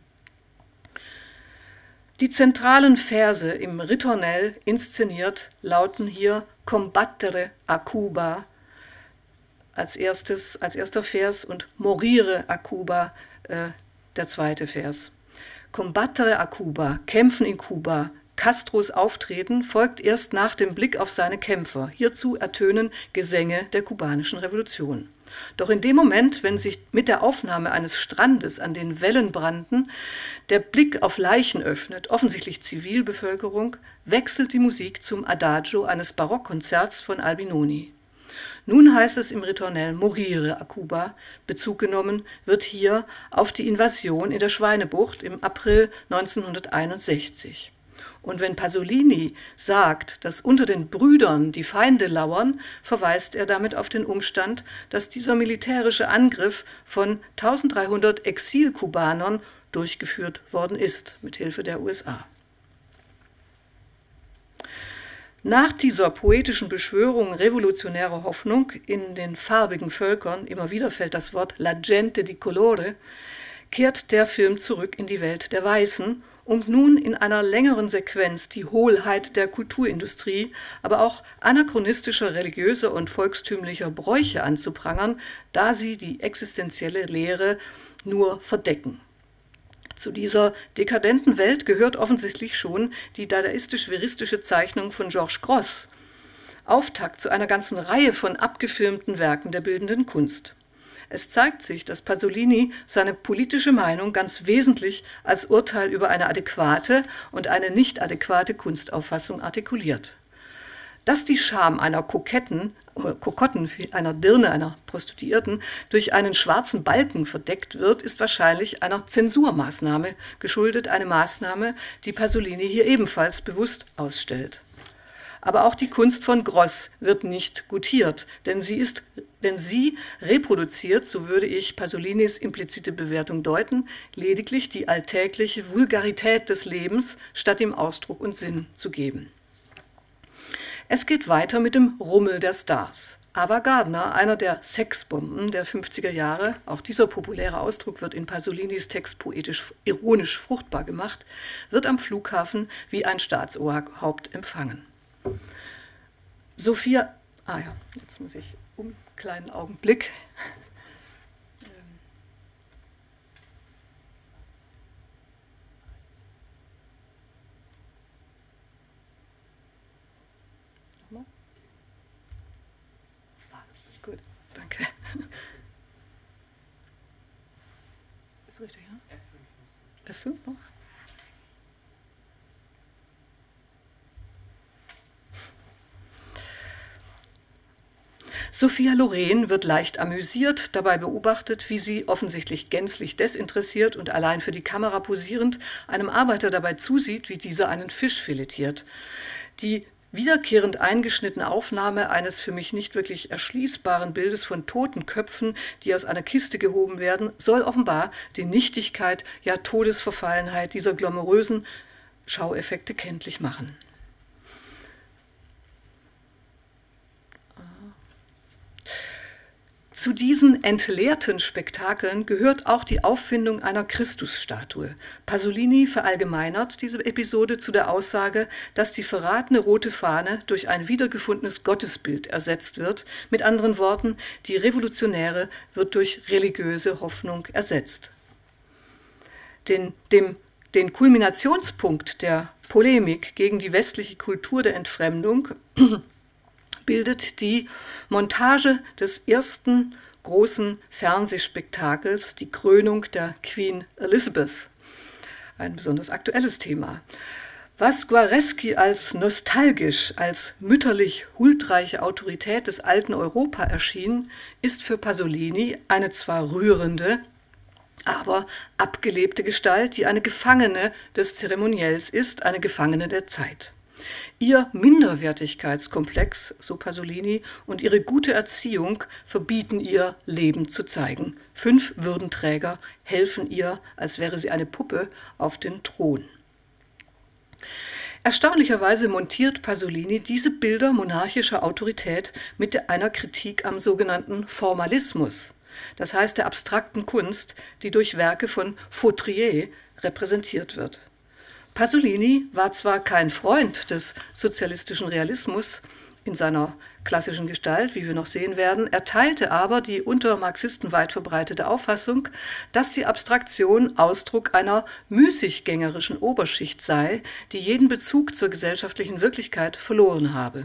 Die zentralen Verse im Ritornell inszeniert lauten hier Combattere a Cuba als, erstes, als erster Vers und Morire a Cuba äh, der zweite Vers. Combattere a Cuba, kämpfen in Kuba. Castros Auftreten folgt erst nach dem Blick auf seine Kämpfer. Hierzu ertönen Gesänge der kubanischen Revolution. Doch in dem Moment, wenn sich mit der Aufnahme eines Strandes an den Wellenbranden der Blick auf Leichen öffnet, offensichtlich Zivilbevölkerung, wechselt die Musik zum Adagio eines Barockkonzerts von Albinoni. Nun heißt es im Ritornell Morire a Cuba. Bezug genommen wird hier auf die Invasion in der Schweinebucht im April neunzehnhunderteinundsechzig. Und wenn Pasolini sagt, dass unter den Brüdern die Feinde lauern, verweist er damit auf den Umstand, dass dieser militärische Angriff von dreizehnhundert Exilkubanern durchgeführt worden ist, mit Hilfe der U S A. Nach dieser poetischen Beschwörung revolutionärer Hoffnung in den farbigen Völkern, immer wieder fällt das Wort La gente di colore, kehrt der Film zurück in die Welt der Weißen, um nun in einer längeren Sequenz die Hohlheit der Kulturindustrie, aber auch anachronistischer religiöser und volkstümlicher Bräuche anzuprangern, da sie die existenzielle Lehre nur verdecken. Zu dieser dekadenten Welt gehört offensichtlich schon die dadaistisch-veristische Zeichnung von Georges Grosz, Auftakt zu einer ganzen Reihe von abgefilmten Werken der bildenden Kunst. Es zeigt sich, dass Pasolini seine politische Meinung ganz wesentlich als Urteil über eine adäquate und eine nicht adäquate Kunstauffassung artikuliert. Dass die Scham einer Koketten, oder Kokotten, einer Dirne, einer Prostituierten durch einen schwarzen Balken verdeckt wird, ist wahrscheinlich einer Zensurmaßnahme geschuldet, eine Maßnahme, die Pasolini hier ebenfalls bewusst ausstellt. Aber auch die Kunst von Grosz wird nicht gutiert, denn sie, ist, denn sie reproduziert, so würde ich Pasolinis implizite Bewertung deuten, lediglich die alltägliche Vulgarität des Lebens, statt ihm Ausdruck und Sinn zu geben. Es geht weiter mit dem Rummel der Stars. Ava Gardner, einer der Sexbomben der fünfziger Jahre, auch dieser populäre Ausdruck wird in Pasolinis Text poetisch ironisch fruchtbar gemacht, wird am Flughafen wie ein Staatsoberhaupt empfangen. Sophia, ah ja, jetzt muss ich um einen kleinen Augenblick. Nochmal. Gut, danke. Ist richtig, ja? F fünf. F fünf noch? Sophia Loren wird leicht amüsiert, dabei beobachtet, wie sie, offensichtlich gänzlich desinteressiert und allein für die Kamera posierend, einem Arbeiter dabei zusieht, wie dieser einen Fisch filetiert. Die wiederkehrend eingeschnittene Aufnahme eines für mich nicht wirklich erschließbaren Bildes von toten Köpfen, die aus einer Kiste gehoben werden, soll offenbar die Nichtigkeit, ja Todesverfallenheit dieser glamourösen Schaueffekte kenntlich machen. Zu diesen entleerten Spektakeln gehört auch die Auffindung einer Christusstatue. Pasolini verallgemeinert diese Episode zu der Aussage, dass die verratene rote Fahne durch ein wiedergefundenes Gottesbild ersetzt wird. Mit anderen Worten, die Revolutionäre wird durch religiöse Hoffnung ersetzt. Den, dem, den Kulminationspunkt der Polemik gegen die westliche Kultur der Entfremdung bildet die Montage des ersten großen Fernsehspektakels, die Krönung der Queen Elizabeth. Ein besonders aktuelles Thema. Was Guareschi als nostalgisch, als mütterlich huldreiche Autorität des alten Europa erschien, ist für Pasolini eine zwar rührende, aber abgelebte Gestalt, die eine Gefangene des Zeremoniells ist, eine Gefangene der Zeit. Ihr Minderwertigkeitskomplex, so Pasolini, und ihre gute Erziehung verbieten ihr, Leben zu zeigen. Fünf Würdenträger helfen ihr, als wäre sie eine Puppe, auf den Thron. Erstaunlicherweise montiert Pasolini diese Bilder monarchischer Autorität mit einer Kritik am sogenannten Formalismus, das heißt der abstrakten Kunst, die durch Werke von Fautrier repräsentiert wird. Pasolini war zwar kein Freund des sozialistischen Realismus in seiner klassischen Gestalt, wie wir noch sehen werden, er teilte aber die unter Marxisten weit verbreitete Auffassung, dass die Abstraktion Ausdruck einer müßiggängerischen Oberschicht sei, die jeden Bezug zur gesellschaftlichen Wirklichkeit verloren habe.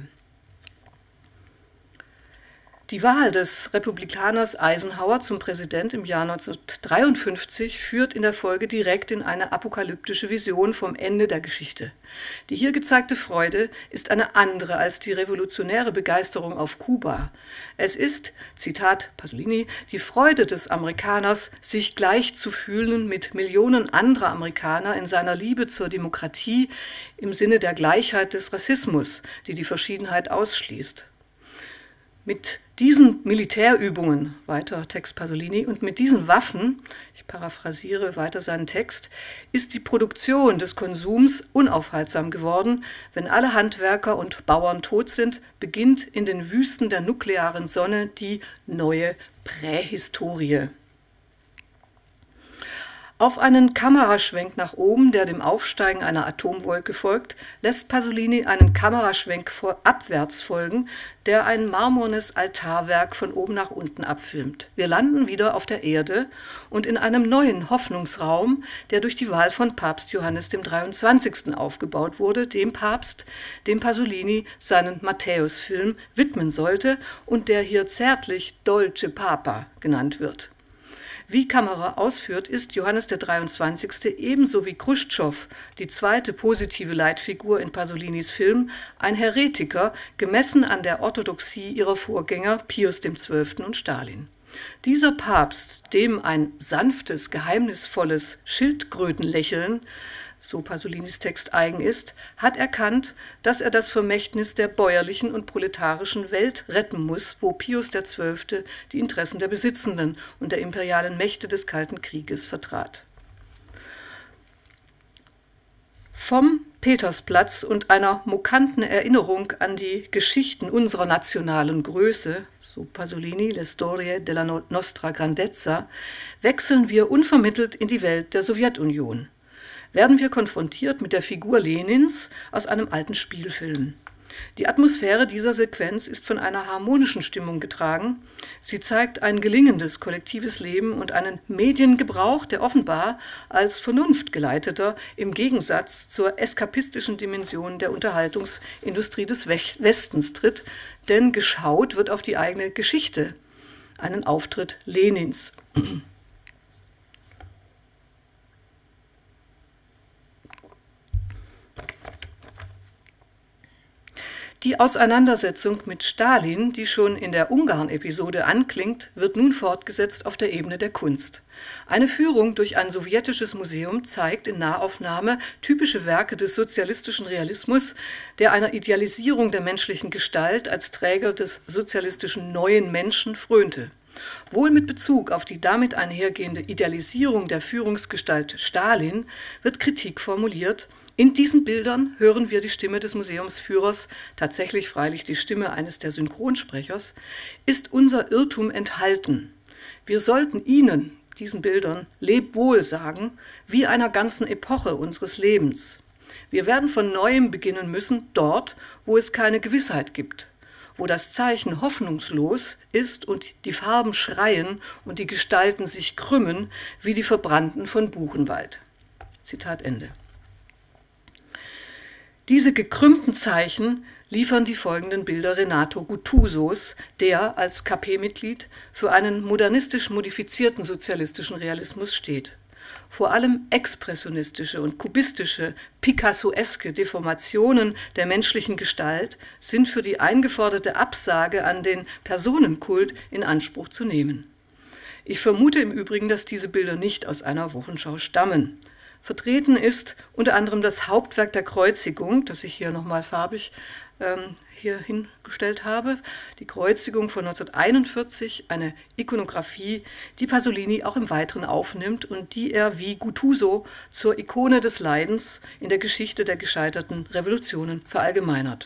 Die Wahl des Republikaners Eisenhower zum Präsident im Jahr neunzehnhundertdreiundfünfzig führt in der Folge direkt in eine apokalyptische Vision vom Ende der Geschichte. Die hier gezeigte Freude ist eine andere als die revolutionäre Begeisterung auf Kuba. Es ist, Zitat Pasolini, die Freude des Amerikaners, sich gleich zu fühlen mit Millionen anderer Amerikaner in seiner Liebe zur Demokratie im Sinne der Gleichheit des Rassismus, die die Verschiedenheit ausschließt. Mit diesen Militärübungen, weiter Text Pasolini, und mit diesen Waffen, ich paraphrasiere weiter seinen Text, ist die Produktion des Konsums unaufhaltsam geworden. Wenn alle Handwerker und Bauern tot sind, beginnt in den Wüsten der nuklearen Sonne die neue Prähistorie. Auf einen Kameraschwenk nach oben, der dem Aufsteigen einer Atomwolke folgt, lässt Pasolini einen Kameraschwenk vor abwärts folgen, der ein marmornes Altarwerk von oben nach unten abfilmt. Wir landen wieder auf der Erde und in einem neuen Hoffnungsraum, der durch die Wahl von Papst Johannes dem dreiundzwanzigsten aufgebaut wurde, dem Papst, dem Pasolini seinen Matthäusfilm widmen sollte und der hier zärtlich Dolce Papa genannt wird. Wie Kammerer ausführt, ist Johannes der dreiundzwanzigste ebenso wie Chruschtschow, die zweite positive Leitfigur in Pasolinis Film, ein Heretiker, gemessen an der Orthodoxie ihrer Vorgänger Pius der Zwölfte und Stalin. Dieser Papst, dem ein sanftes, geheimnisvolles Schildkrötenlächeln, so Pasolinis Text eigen ist, hat erkannt, dass er das Vermächtnis der bäuerlichen und proletarischen Welt retten muss, wo Pius der Zwölfte die Interessen der Besitzenden und der imperialen Mächte des Kalten Krieges vertrat. Vom Petersplatz und einer mokanten Erinnerung an die Geschichten unserer nationalen Größe, so Pasolini, Le Storie della nostra grandezza, wechseln wir unvermittelt in die Welt der Sowjetunion. Werden wir konfrontiert mit der Figur Lenins aus einem alten Spielfilm. Die Atmosphäre dieser Sequenz ist von einer harmonischen Stimmung getragen. Sie zeigt ein gelingendes kollektives Leben und einen Mediengebrauch, der offenbar als vernunftgeleiteter im Gegensatz zur eskapistischen Dimension der Unterhaltungsindustrie des Westens tritt, denn geschaut wird auf die eigene Geschichte, einen Auftritt Lenins. Die Auseinandersetzung mit Stalin, die schon in der Ungarn-Episode anklingt, wird nun fortgesetzt auf der Ebene der Kunst. Eine Führung durch ein sowjetisches Museum zeigt in Nahaufnahme typische Werke des sozialistischen Realismus, der einer Idealisierung der menschlichen Gestalt als Träger des sozialistischen neuen Menschen frönte. Wohl mit Bezug auf die damit einhergehende Idealisierung der Führungsgestalt Stalin wird Kritik formuliert. In diesen Bildern hören wir die Stimme des Museumsführers, tatsächlich freilich die Stimme eines der Synchronsprechers, ist unser Irrtum enthalten. Wir sollten ihnen, diesen Bildern, Lebwohl sagen, wie einer ganzen Epoche unseres Lebens. Wir werden von Neuem beginnen müssen, dort, wo es keine Gewissheit gibt, wo das Zeichen hoffnungslos ist und die Farben schreien und die Gestalten sich krümmen, wie die Verbrannten von Buchenwald. Zitat Ende. Diese gekrümmten Zeichen liefern die folgenden Bilder Renato Guttusos, der als K P-Mitglied für einen modernistisch modifizierten sozialistischen Realismus steht. Vor allem expressionistische und kubistische, Picassoeske Deformationen der menschlichen Gestalt sind für die eingeforderte Absage an den Personenkult in Anspruch zu nehmen. Ich vermute im Übrigen, dass diese Bilder nicht aus einer Wochenschau stammen. Vertreten ist unter anderem das Hauptwerk der Kreuzigung, das ich hier nochmal farbig ähm, hier hingestellt habe, die Kreuzigung von neunzehnhunderteinundvierzig, eine Ikonographie, die Pasolini auch im Weiteren aufnimmt und die er wie Guttuso zur Ikone des Leidens in der Geschichte der gescheiterten Revolutionen verallgemeinert.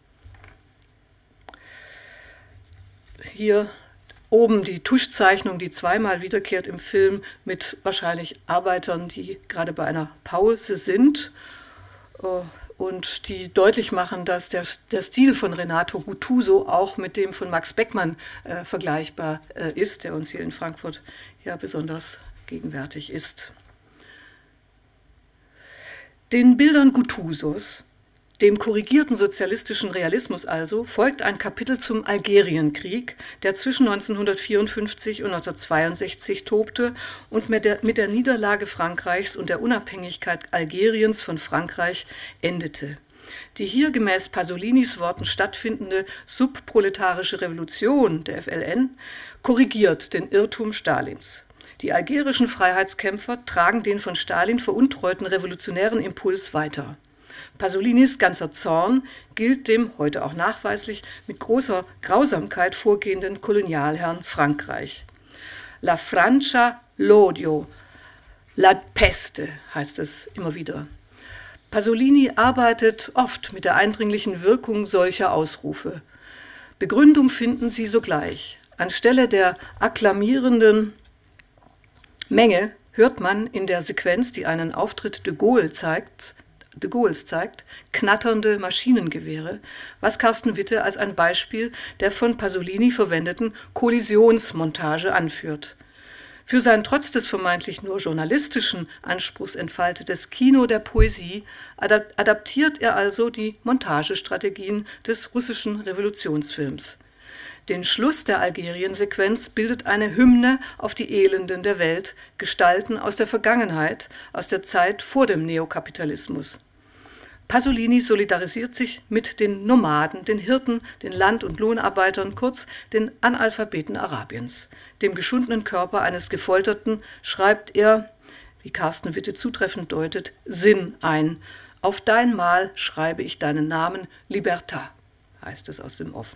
Hier oben die Tuschzeichnung, die zweimal wiederkehrt im Film mit wahrscheinlich Arbeitern, die gerade bei einer Pause sind und die deutlich machen, dass der, der Stil von Renato Guttuso auch mit dem von Max Beckmann äh, vergleichbar äh, ist, der uns hier in Frankfurt ja besonders gegenwärtig ist. Den Bildern Guttusos, dem korrigierten sozialistischen Realismus also, folgt ein Kapitel zum Algerienkrieg, der zwischen neunzehnhundertvierundfünfzig und neunzehnhundertzweiundsechzig tobte und mit der, mit der Niederlage Frankreichs und der Unabhängigkeit Algeriens von Frankreich endete. Die hier gemäß Pasolinis Worten stattfindende subproletarische Revolution der F L N korrigiert den Irrtum Stalins. Die algerischen Freiheitskämpfer tragen den von Stalin veruntreuten revolutionären Impuls weiter. Pasolinis ganzer Zorn gilt dem, heute auch nachweislich, mit großer Grausamkeit vorgehenden Kolonialherrn Frankreich. La Francia l'odio, la peste heißt es immer wieder. Pasolini arbeitet oft mit der eindringlichen Wirkung solcher Ausrufe. Begründung finden sie sogleich. Anstelle der akklamierenden Menge hört man in der Sequenz, die einen Auftritt de Gaulle zeigt, de Gaulles zeigt, knatternde Maschinengewehre, was Carsten Witte als ein Beispiel der von Pasolini verwendeten Kollisionsmontage anführt. Für sein trotz des vermeintlich nur journalistischen Anspruchs entfaltetes Kino der Poesie adaptiert er also die Montagestrategien des russischen Revolutionsfilms. Den Schluss der Algerien-Sequenz bildet eine Hymne auf die Elenden der Welt, Gestalten aus der Vergangenheit, aus der Zeit vor dem Neokapitalismus. Pasolini solidarisiert sich mit den Nomaden, den Hirten, den Land- und Lohnarbeitern, kurz den Analphabeten Arabiens. Dem geschundenen Körper eines Gefolterten schreibt er, wie Carsten Witte zutreffend deutet, Sinn ein. Auf dein Mal schreibe ich deinen Namen, Libertà, heißt es aus dem Off.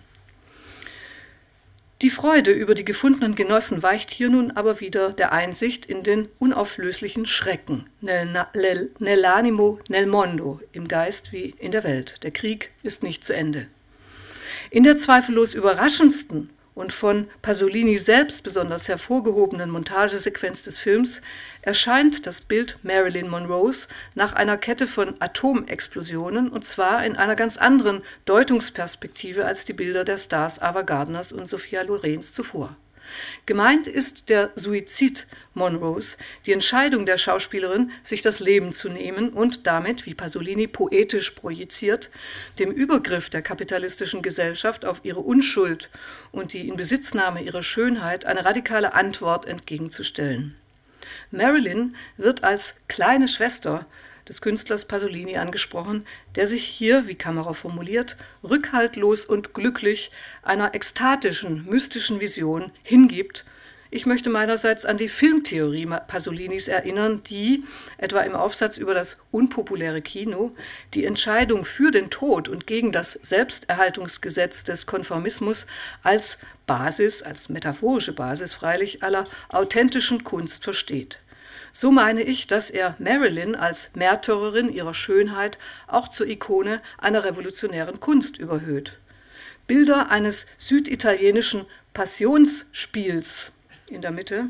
Die Freude über die gefundenen Genossen weicht hier nun aber wieder der Einsicht in den unauflöslichen Schrecken, nell'animo, nel mondo, im Geist wie in der Welt. Der Krieg ist nicht zu Ende. In der zweifellos überraschendsten und von Pasolini selbst besonders hervorgehobenen Montagesequenz des Films erscheint das Bild Marilyn Monroes nach einer Kette von Atomexplosionen, und zwar in einer ganz anderen Deutungsperspektive als die Bilder der Stars Ava Gardners und Sophia Lorens zuvor. Gemeint ist der Suizid Monroes, die Entscheidung der Schauspielerin, sich das Leben zu nehmen und damit, wie Pasolini poetisch projiziert, dem Übergriff der kapitalistischen Gesellschaft auf ihre Unschuld und die Inbesitznahme ihrer Schönheit eine radikale Antwort entgegenzustellen. Marilyn wird als kleine Schwester des Künstlers Pasolini angesprochen, der sich hier, wie Kammerer formuliert, rückhaltlos und glücklich einer ekstatischen, mystischen Vision hingibt. Ich möchte meinerseits an die Filmtheorie Pasolinis erinnern, die, etwa im Aufsatz über das unpopuläre Kino, die Entscheidung für den Tod und gegen das Selbsterhaltungsgesetz des Konformismus als Basis, als metaphorische Basis freilich, aller authentischen Kunst versteht. So meine ich, dass er Marilyn als Märtyrerin ihrer Schönheit auch zur Ikone einer revolutionären Kunst überhöht. Bilder eines süditalienischen Passionsspiels in der Mitte,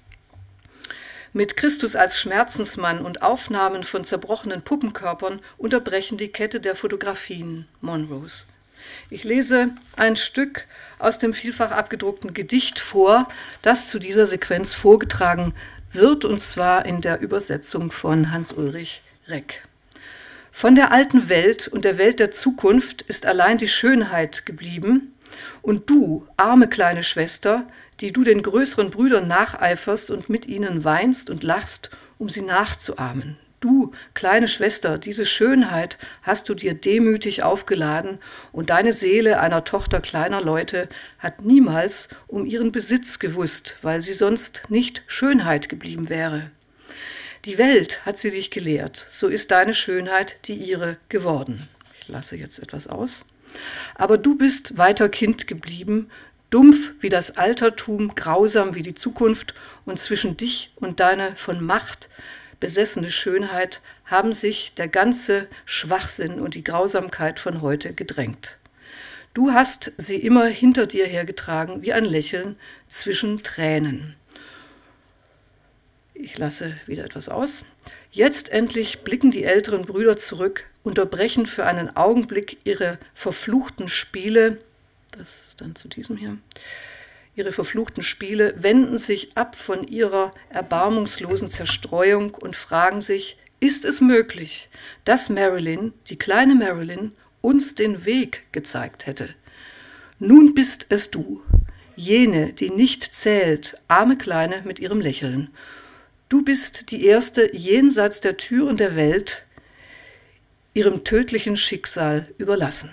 mit Christus als Schmerzensmann und Aufnahmen von zerbrochenen Puppenkörpern unterbrechen die Kette der Fotografien Monroes. Ich lese ein Stück aus dem vielfach abgedruckten Gedicht vor, das zu dieser Sequenz vorgetragen wird, und zwar in der Übersetzung von Hans-Ulrich Reck. Von der alten Welt und der Welt der Zukunft ist allein die Schönheit geblieben, und du, arme kleine Schwester, die du den größeren Brüdern nacheiferst und mit ihnen weinst und lachst, um sie nachzuahmen. Du, kleine Schwester, diese Schönheit hast du dir demütig aufgeladen, und deine Seele einer Tochter kleiner Leute hat niemals um ihren Besitz gewusst, weil sie sonst nicht Schönheit geblieben wäre. Die Welt hat sie dich gelehrt, so ist deine Schönheit die ihre geworden. Ich lasse jetzt etwas aus. Aber du bist weiter Kind geblieben, dumpf wie das Altertum, grausam wie die Zukunft, und zwischen dich und deine von Macht besessene Schönheit haben sich der ganze Schwachsinn und die Grausamkeit von heute gedrängt. Du hast sie immer hinter dir hergetragen wie ein Lächeln zwischen Tränen. Ich lasse wieder etwas aus. Jetzt endlich blicken die älteren Brüder zurück, unterbrechen für einen Augenblick ihre verfluchten Spiele, das ist dann zu diesem hier, ihre verfluchten Spiele, wenden sich ab von ihrer erbarmungslosen Zerstreuung und fragen sich, ist es möglich, dass Marilyn, die kleine Marilyn, uns den Weg gezeigt hätte? Nun bist es du, jene, die nicht zählt, arme Kleine mit ihrem Lächeln. Du bist die erste jenseits der Türen der Welt, ihrem tödlichen Schicksal überlassen.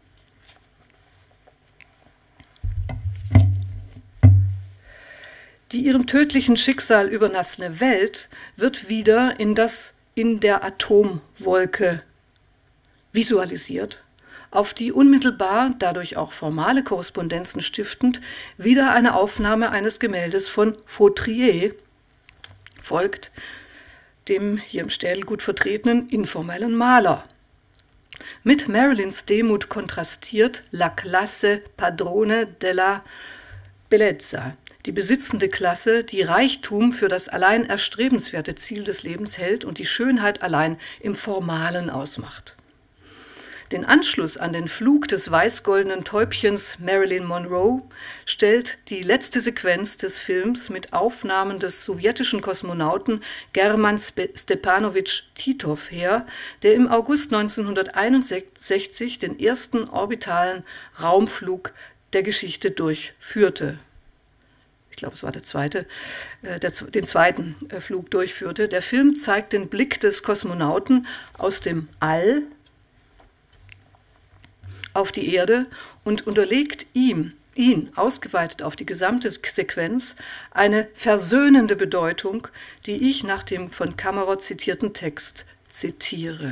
Die ihrem tödlichen Schicksal überlassene Welt wird wieder in das in der Atomwolke visualisiert, auf die unmittelbar, dadurch auch formale Korrespondenzen stiftend, wieder eine Aufnahme eines Gemäldes von Fautrier folgt, dem hier im Städel gut vertretenen informellen Maler. Mit Marilyns Demut kontrastiert La classe padrone della bellezza, die besitzende Klasse, die Reichtum für das allein erstrebenswerte Ziel des Lebens hält und die Schönheit allein im Formalen ausmacht. Den Anschluss an den Flug des weiß-goldenen Täubchens Marilyn Monroe stellt die letzte Sequenz des Films mit Aufnahmen des sowjetischen Kosmonauten German Stepanowitsch Titov her, der im August neunzehnhunderteinundsechzig den ersten orbitalen Raumflug der Geschichte durchführte. Ich glaube, es war der zweite, äh, der, den zweiten äh, Flug durchführte. Der Film zeigt den Blick des Kosmonauten aus dem All auf die Erde und unterlegt ihm, ihn, ausgeweitet auf die gesamte Sequenz, eine versöhnende Bedeutung, die ich nach dem von Kammerer zitierten Text zitiere.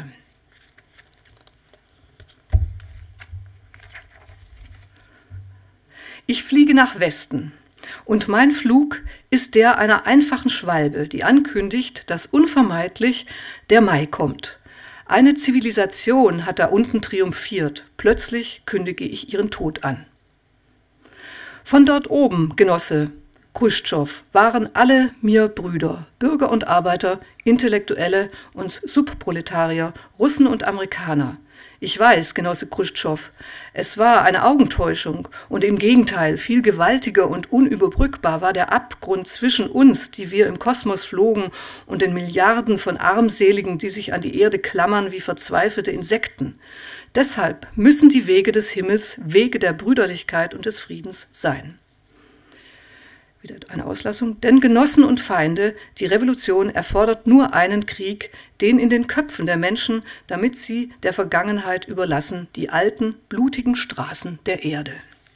Ich fliege nach Westen und mein Flug ist der einer einfachen Schwalbe, die ankündigt, dass unvermeidlich der Mai kommt. Eine Zivilisation hat da unten triumphiert. Plötzlich kündige ich ihren Tod an. Von dort oben, Genosse Chruschtschow, waren alle mir Brüder, Bürger und Arbeiter, Intellektuelle und Subproletarier, Russen und Amerikaner. Ich weiß, Genosse Chruschtschow, es war eine Augentäuschung und im Gegenteil, viel gewaltiger und unüberbrückbar war der Abgrund zwischen uns, die wir im Kosmos flogen, und den Milliarden von Armseligen, die sich an die Erde klammern wie verzweifelte Insekten. Deshalb müssen die Wege des Himmels Wege der Brüderlichkeit und des Friedens sein. Wieder eine Auslassung. Denn Genossen und Feinde, die Revolution erfordert nur einen Krieg, den in den Köpfen der Menschen, damit sie der Vergangenheit überlassen, die alten, blutigen Straßen der Erde.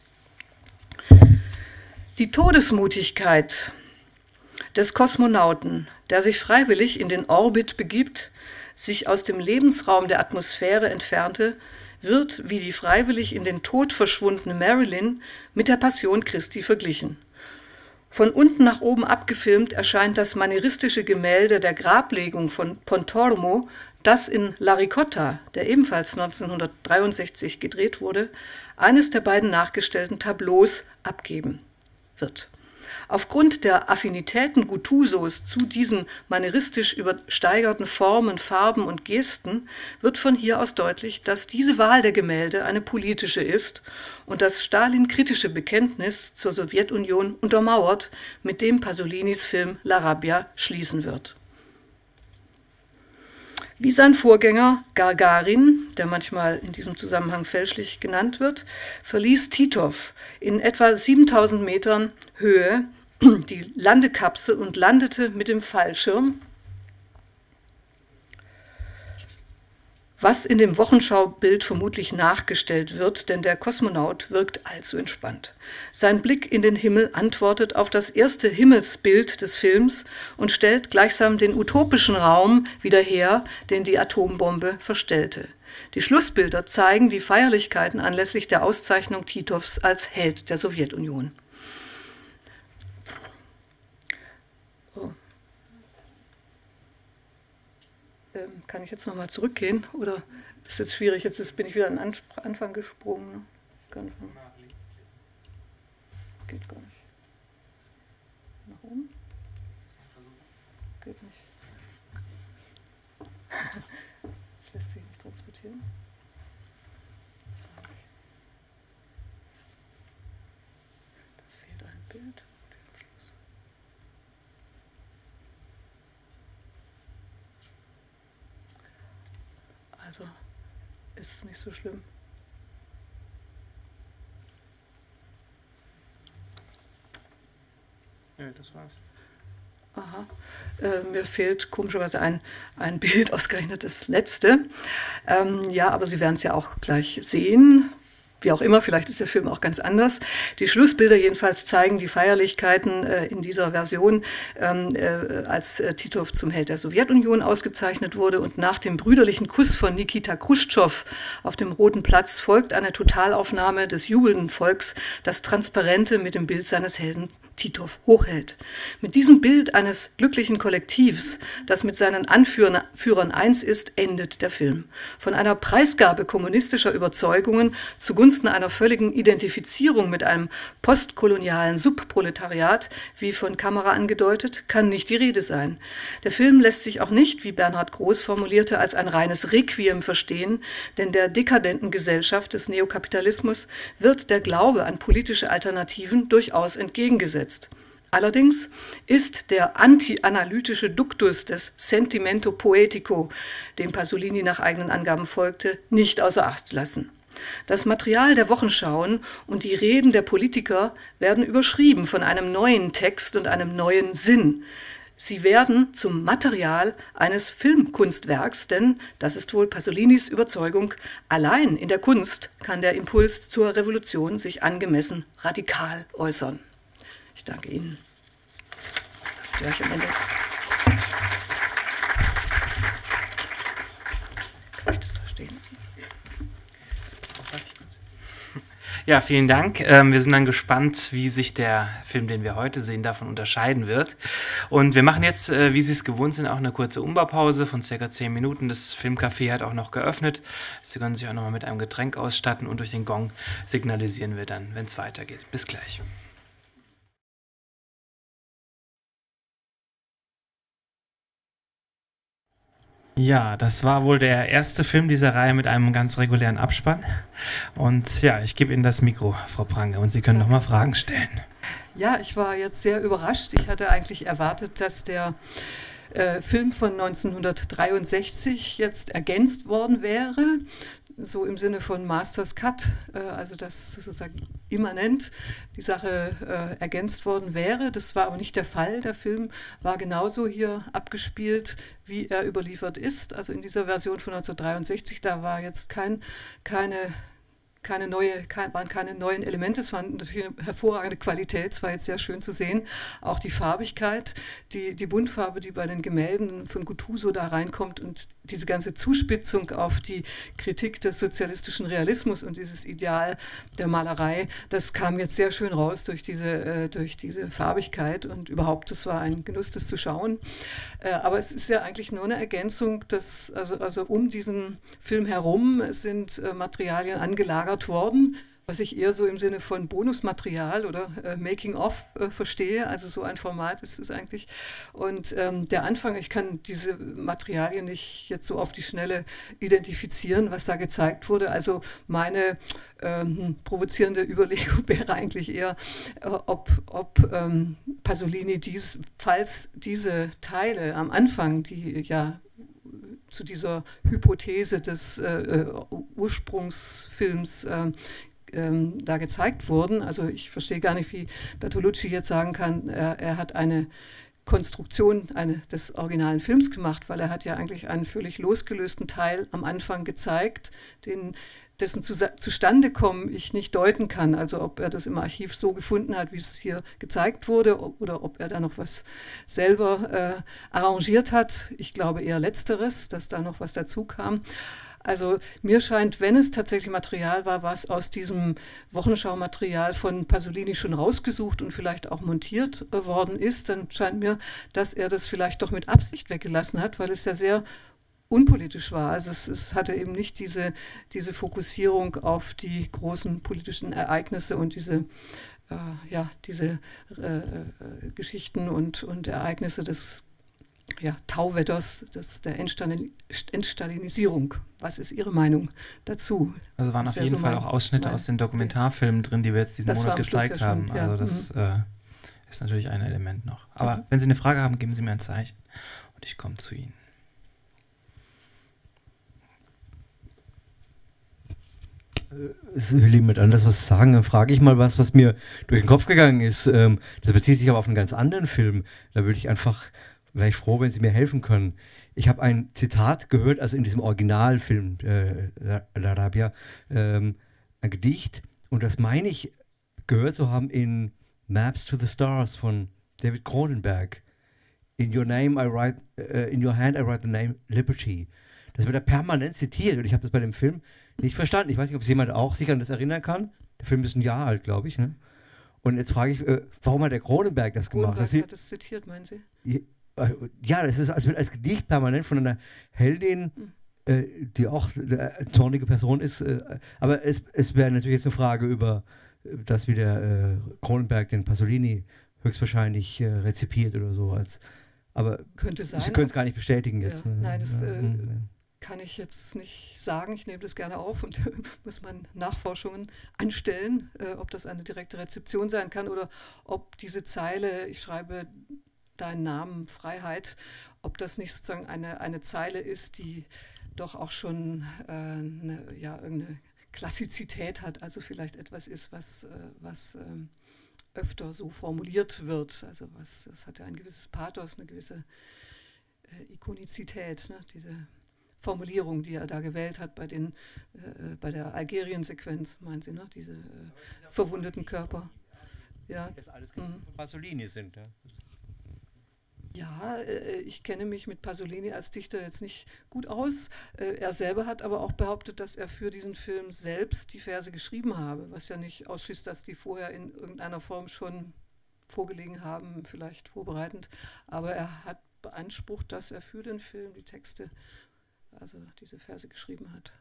Die Todesmutigkeit des Kosmonauten, der sich freiwillig in den Orbit begibt, sich aus dem Lebensraum der Atmosphäre entfernte, wird, wie die freiwillig in den Tod verschwundene Marilyn, mit der Passion Christi verglichen. Von unten nach oben abgefilmt erscheint das manieristische Gemälde der Grablegung von Pontormo, das in La Ricotta, der ebenfalls neunzehnhundertdreiundsechzig gedreht wurde, eines der beiden nachgestellten Tableaus abgeben wird. Aufgrund der Affinitäten Guttusos zu diesen manieristisch übersteigerten Formen, Farben und Gesten wird von hier aus deutlich, dass diese Wahl der Gemälde eine politische ist und das Stalin-kritische Bekenntnis zur Sowjetunion untermauert, mit dem Pasolinis Film La Rabbia schließen wird. Wie sein Vorgänger Gagarin, der manchmal in diesem Zusammenhang fälschlich genannt wird, verließ Titov in etwa siebentausend Metern Höhe die Landekapsel und landete mit dem Fallschirm, was in dem Wochenschaubild vermutlich nachgestellt wird, denn der Kosmonaut wirkt allzu entspannt. Sein Blick in den Himmel antwortet auf das erste Himmelsbild des Films und stellt gleichsam den utopischen Raum wieder her, den die Atombombe verstellte. Die Schlussbilder zeigen die Feierlichkeiten anlässlich der Auszeichnung Titovs als Held der Sowjetunion. Oh. Ähm, kann ich jetzt nochmal zurückgehen? Oder das ist jetzt schwierig? Jetzt ist, bin ich wieder an den Anfang gesprungen. Ne? Geht gar nicht. Nach oben? Geht nicht. Das lässt sich nicht transportieren. Da fehlt ein Bild. Also ist es nicht so schlimm. Ja, das war's. Aha, äh, mir fehlt komischerweise ein, ein Bild, ausgerechnet das letzte. Ähm, ja, aber Sie werden es ja auch gleich sehen. Wie auch immer, vielleicht ist der Film auch ganz anders. Die Schlussbilder jedenfalls zeigen die Feierlichkeiten äh, in dieser Version, ähm, äh, als äh, Titov zum Held der Sowjetunion ausgezeichnet wurde. Und nach dem brüderlichen Kuss von Nikita Chruschtschow auf dem Roten Platz folgt eine Totalaufnahme des jubelnden Volks, das Transparente mit dem Bild seines Helden Titov hochhält. Mit diesem Bild eines glücklichen Kollektivs, das mit seinen Anführern Führern eins ist, endet der Film. Von einer Preisgabe kommunistischer Überzeugungen zugunsten zugunsten einer völligen Identifizierung mit einem postkolonialen Subproletariat, wie von Kamera angedeutet, kann nicht die Rede sein. Der Film lässt sich auch nicht, wie Bernhard Groß formulierte, als ein reines Requiem verstehen, denn der dekadenten Gesellschaft des Neokapitalismus wird der Glaube an politische Alternativen durchaus entgegengesetzt. Allerdings ist der anti-analytische Duktus des Sentimento Poetico, dem Pasolini nach eigenen Angaben folgte, nicht außer Acht zu lassen. Das Material der Wochenschauen und die Reden der Politiker werden überschrieben von einem neuen Text und einem neuen Sinn. Sie werden zum Material eines Filmkunstwerks, denn, das ist wohl Pasolinis Überzeugung, allein in der Kunst kann der Impuls zur Revolution sich angemessen radikal äußern. Ich danke Ihnen. Ich euch am Ende. Kann ich das verstehen lassen? Ja, vielen Dank. Ähm, wir sind dann gespannt, wie sich der Film, den wir heute sehen, davon unterscheiden wird. Und wir machen jetzt, äh, wie Sie es gewohnt sind, auch eine kurze Umbaupause von circa zehn Minuten. Das Filmcafé hat auch noch geöffnet. Sie können sich auch noch mal mit einem Getränk ausstatten und durch den Gong signalisieren wir dann, wenn es weitergeht. Bis gleich. Ja, das war wohl der erste Film dieser Reihe mit einem ganz regulären Abspann. Und ja, ich gebe Ihnen das Mikro, Frau Prange, und Sie können noch mal Fragen stellen. Ja, ich war jetzt sehr überrascht. Ich hatte eigentlich erwartet, dass der äh, Film von neunzehnhundertdreiundsechzig jetzt ergänzt worden wäre, so im Sinne von Masters Cut, äh, also dass sozusagen immanent die Sache äh, ergänzt worden wäre. Das war aber nicht der Fall. Der Film war genauso hier abgespielt, wie er überliefert ist. Also in dieser Version von neunzehnhundertdreiundsechzig, da war jetzt kein, keine Keine neue, kein, waren keine neuen Elemente, es war natürlich eine hervorragende Qualität, es war jetzt sehr schön zu sehen. Auch die Farbigkeit, die, die Buntfarbe, die bei den Gemälden von Guttuso da reinkommt und diese ganze Zuspitzung auf die Kritik des sozialistischen Realismus und dieses Ideal der Malerei, das kam jetzt sehr schön raus durch diese, äh, durch diese Farbigkeit und überhaupt, das war ein Genuss, das zu schauen. Äh, aber es ist ja eigentlich nur eine Ergänzung, dass, also, also um diesen Film herum sind äh, Materialien angelagert worden, was ich eher so im Sinne von Bonusmaterial oder äh, Making-of äh, verstehe. Also so ein Format ist es eigentlich. Und ähm, der Anfang, ich kann diese Materialien nicht jetzt so auf die Schnelle identifizieren, was da gezeigt wurde. Also meine ähm, provozierende Überlegung wäre eigentlich eher, äh, ob, ob ähm, Pasolini dies, falls diese Teile am Anfang, die ja zu dieser Hypothese des äh, Ursprungsfilms äh, ähm, da gezeigt wurden. Also ich verstehe gar nicht, wie Bertolucci jetzt sagen kann, er, er hat eine Konstruktion eine, des originalen Films gemacht, weil er hat ja eigentlich einen völlig losgelösten Teil am Anfang gezeigt, den, dessen zu, Zustandekommen ich nicht deuten kann. Also ob er das im Archiv so gefunden hat, wie es hier gezeigt wurde, ob, oder ob er da noch was selber äh, arrangiert hat. Ich glaube eher Letzteres, dass da noch was dazu kam. Also mir scheint, wenn es tatsächlich Material war, was aus diesem Wochenschau-Material von Pasolini schon rausgesucht und vielleicht auch montiert äh, worden ist, dann scheint mir, dass er das vielleicht doch mit Absicht weggelassen hat, weil es ja sehr unpolitisch war. Also es, es hatte eben nicht diese, diese Fokussierung auf die großen politischen Ereignisse und diese, äh, ja, diese äh, äh, Geschichten und, und Ereignisse des ja, Tauwetters, des, der Entstalin, Entstalinisierung. Was ist Ihre Meinung dazu? Also waren auf jeden so Fall mein, auch Ausschnitte mein, aus den Dokumentarfilmen drin, die wir jetzt diesen das Monat gezeigt ja haben. Schon, ja. Also das mhm. äh, ist natürlich ein Element noch. Aber mhm. wenn Sie eine Frage haben, geben Sie mir ein Zeichen und ich komme zu Ihnen. Ich will Ihnen mit anders was sagen. Dann frage ich mal was, was mir durch den Kopf gegangen ist. Das bezieht sich aber auf einen ganz anderen Film. Da würde ich einfach, wäre ich froh, wenn Sie mir helfen können. Ich habe ein Zitat gehört, also in diesem Originalfilm, äh, La Rabbia, ähm, ein Gedicht, und das meine ich gehört zu haben in Maps to the Stars von David Cronenberg. In your name I write, uh, in your hand I write the name Liberty. Das wird da permanent zitiert und ich habe das bei dem Film nicht verstanden. Ich weiß nicht, ob sich jemand auch sich an das erinnern kann. Der Film ist ein Jahr alt, glaube ich. Ne? Und jetzt frage ich, äh, warum hat der Cronenberg das gemacht? Cronenberg das hat das zitiert, meinen Sie? Ja, das ist, also wird als Gedicht permanent von einer Heldin hm. äh, die auch eine zornige Person ist. Äh, aber es, es wäre natürlich jetzt eine Frage über das, wie der äh, Cronenberg den Pasolini höchstwahrscheinlich äh, rezipiert oder so. Als, aber könnte sein. Sie können es gar nicht bestätigen jetzt. Ja, Ne? nein, das ja, äh, hm, kann ich jetzt nicht sagen. Ich nehme das gerne auf und muss man Nachforschungen anstellen, äh, ob das eine direkte Rezeption sein kann oder ob diese Zeile, ich schreibe deinen Namen Freiheit, ob das nicht sozusagen eine, eine Zeile ist, die doch auch schon äh, eine, ja, irgendeine Klassizität hat, also vielleicht etwas ist, was, äh, was ähm, öfter so formuliert wird. Also was, das hat ja ein gewisses Pathos, eine gewisse äh, Ikonizität, ne? Diese Formulierung, die er da gewählt hat bei, den, äh, bei der Algerien-Sequenz, meinen Sie, ne? Diese äh, verwundeten Körper. Ja. Das alles von Pasolini sind, ja. Ja, äh, ich kenne mich mit Pasolini als Dichter jetzt nicht gut aus. Äh, er selber hat aber auch behauptet, dass er für diesen Film selbst die Verse geschrieben habe, was ja nicht ausschließt, dass die vorher in irgendeiner Form schon vorgelegen haben, vielleicht vorbereitend. Aber er hat beansprucht, dass er für den Film die Texte, also diese Verse geschrieben hat.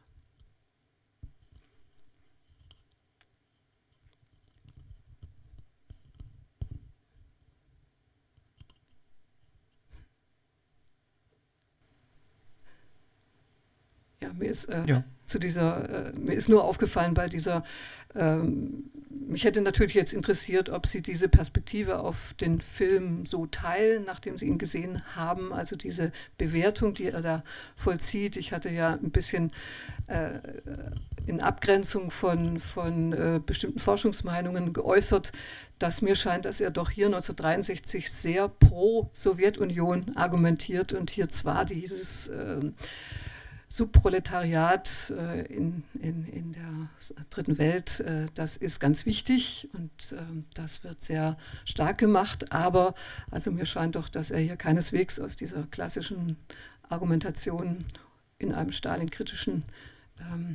Ja, mir ist äh, ja. zu dieser, äh, mir ist nur aufgefallen bei dieser, ähm, mich hätte natürlich jetzt interessiert, ob Sie diese Perspektive auf den Film so teilen, nachdem Sie ihn gesehen haben, also diese Bewertung, die er da vollzieht. Ich hatte ja ein bisschen äh, in Abgrenzung von, von äh, bestimmten Forschungsmeinungen geäußert, dass mir scheint, dass er doch hier neunzehnhundertdreiundsechzig sehr pro Sowjetunion argumentiert und hier zwar dieses äh, Subproletariat äh, in, in, in der dritten Welt, äh, das ist ganz wichtig und äh, das wird sehr stark gemacht, aber also mir scheint doch, dass er hier keineswegs aus dieser klassischen Argumentation in einem Stalin-kritischen ähm,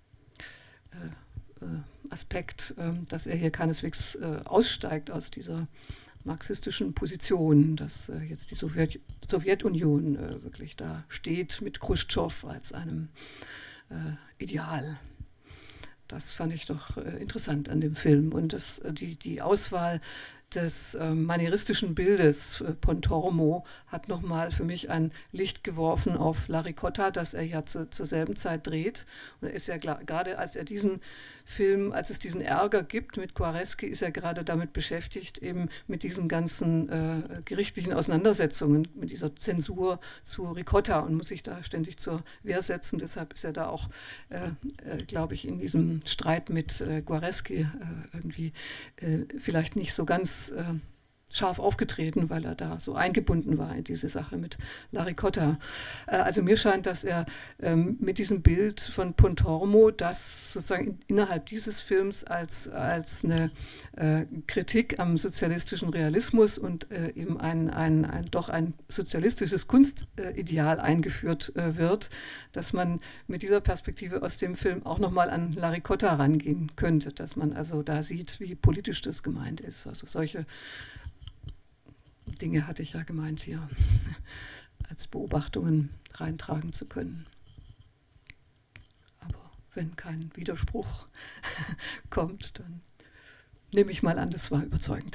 äh, Aspekt, äh, dass er hier keineswegs äh, aussteigt aus dieser marxistischen Position, dass äh, jetzt die Sowjet Sowjetunion äh, wirklich da steht mit Chruschtschow als einem äh, Ideal. Das fand ich doch äh, interessant an dem Film. Und das, äh, die, die Auswahl des äh, manieristischen Bildes äh, Pontormo hat nochmal für mich ein Licht geworfen auf La Ricotta, das er ja zu, zur selben Zeit dreht. Und er ist ja gerade, als er diesen Film, als es diesen Ärger gibt mit Quareschi, ist er gerade damit beschäftigt, eben mit diesen ganzen äh, gerichtlichen Auseinandersetzungen, mit dieser Zensur zu Ricotta und muss sich da ständig zur Wehr setzen. Deshalb ist er da auch, äh, äh, glaube ich, in diesem Streit mit äh, Quareschi äh, irgendwie äh, vielleicht nicht so ganz äh, scharf aufgetreten, weil er da so eingebunden war in diese Sache mit La Ricotta. Äh, also mir scheint, dass er ähm, mit diesem Bild von Pontormo, das sozusagen in, innerhalb dieses Films als, als eine äh, Kritik am sozialistischen Realismus und äh, eben ein, ein, ein, doch ein sozialistisches Kunstideal äh, eingeführt äh, wird, dass man mit dieser Perspektive aus dem Film auch nochmal an La Ricotta rangehen könnte, dass man also da sieht, wie politisch das gemeint ist. Also solche Dinge hatte ich ja gemeint, hier als Beobachtungen reintragen zu können. Aber wenn kein Widerspruch kommt, dann nehme ich mal an, das war überzeugend.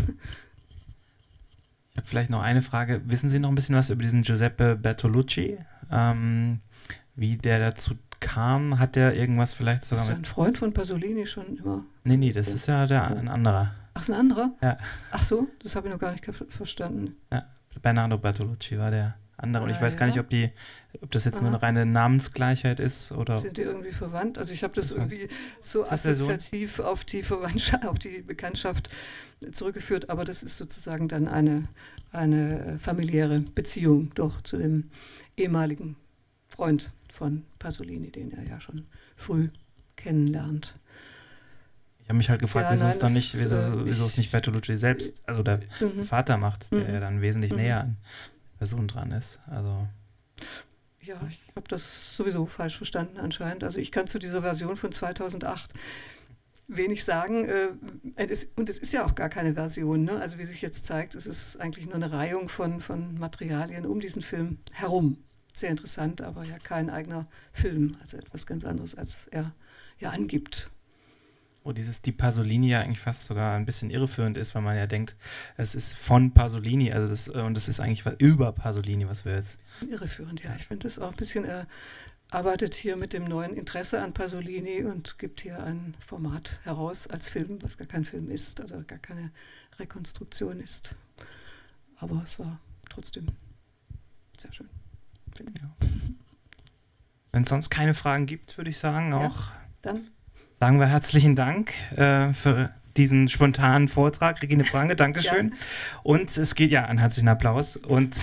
Ich habe vielleicht noch eine Frage. Wissen Sie noch ein bisschen was über diesen Giuseppe Bertolucci? Ähm, wie der dazu kam? Hat der irgendwas vielleicht sogar ist mit... ein Freund von Pasolini schon immer? Nee, nee, das ist ja der, ein anderer. Ach, ist ein anderer? Ja. Ach so, das habe ich noch gar nicht verstanden. Ja, Bernardo Bertolucci war der andere. Und ich Ah, weiß gar ja. nicht, ob, die, ob das jetzt Aha. nur eine reine Namensgleichheit ist oder... Sind die irgendwie verwandt? Also ich habe das Ich weiß. irgendwie so Ist das der Sohn? assoziativ auf die Verwandtschaft, auf die Bekanntschaft zurückgeführt, aber das ist sozusagen dann eine, eine familiäre Beziehung doch zu dem ehemaligen Freund von Pasolini, den er ja schon früh kennenlernt. Ich habe mich halt gefragt, Ja, wieso nein, es dann das, nicht, wieso, äh, wieso ich- es nicht Bertolucci selbst, also der Mhm. Vater macht, der Mhm. ja dann wesentlich Mhm. näher an der Person dran ist. Also Ja, ich habe das sowieso falsch verstanden anscheinend. Also ich kann zu dieser Version von zweitausendacht wenig sagen. äh, es- Und es ist ja auch gar keine Version. Ne? Also wie sich jetzt zeigt, es ist eigentlich nur eine Reihung von, von Materialien um diesen Film herum. sehr interessant, aber ja kein eigener Film, also etwas ganz anderes, als er ja angibt. Wo dieses die Pasolini ja eigentlich fast sogar ein bisschen irreführend ist, weil man ja denkt, es ist von Pasolini, also das, und es ist eigentlich was über Pasolini, was wir jetzt... Irreführend, ja. Ich finde das auch ein bisschen, er arbeitet hier mit dem neuen Interesse an Pasolini und gibt hier ein Format heraus als Film, was gar kein Film ist oder gar keine Rekonstruktion ist. Aber es war trotzdem sehr schön. Ja. Wenn es sonst keine Fragen gibt, würde ich sagen, auch... Ja, dann... Sagen wir herzlichen Dank äh, für diesen spontanen Vortrag, Regine Prange, Dankeschön. Ja. Und es geht, ja, einen herzlichen Applaus. Und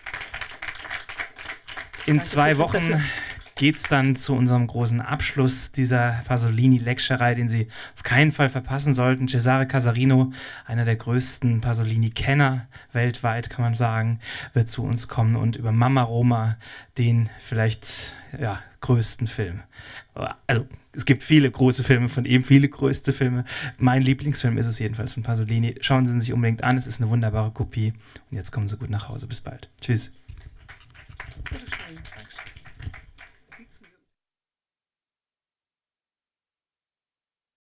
in Danke zwei Wochen geht es dann zu unserem großen Abschluss dieser Pasolini-Lecture-Reihe, den Sie auf keinen Fall verpassen sollten. Cesare Casarino, einer der größten Pasolini-Kenner weltweit, kann man sagen, wird zu uns kommen und über Mama Roma, den vielleicht ja, größten Film. Also es gibt viele große Filme von ihm, viele größte Filme. Mein Lieblingsfilm ist es jedenfalls von Pasolini. Schauen Sie ihn sich unbedingt an, es ist eine wunderbare Kopie. Und jetzt kommen Sie gut nach Hause. Bis bald. Tschüss. Dankeschön.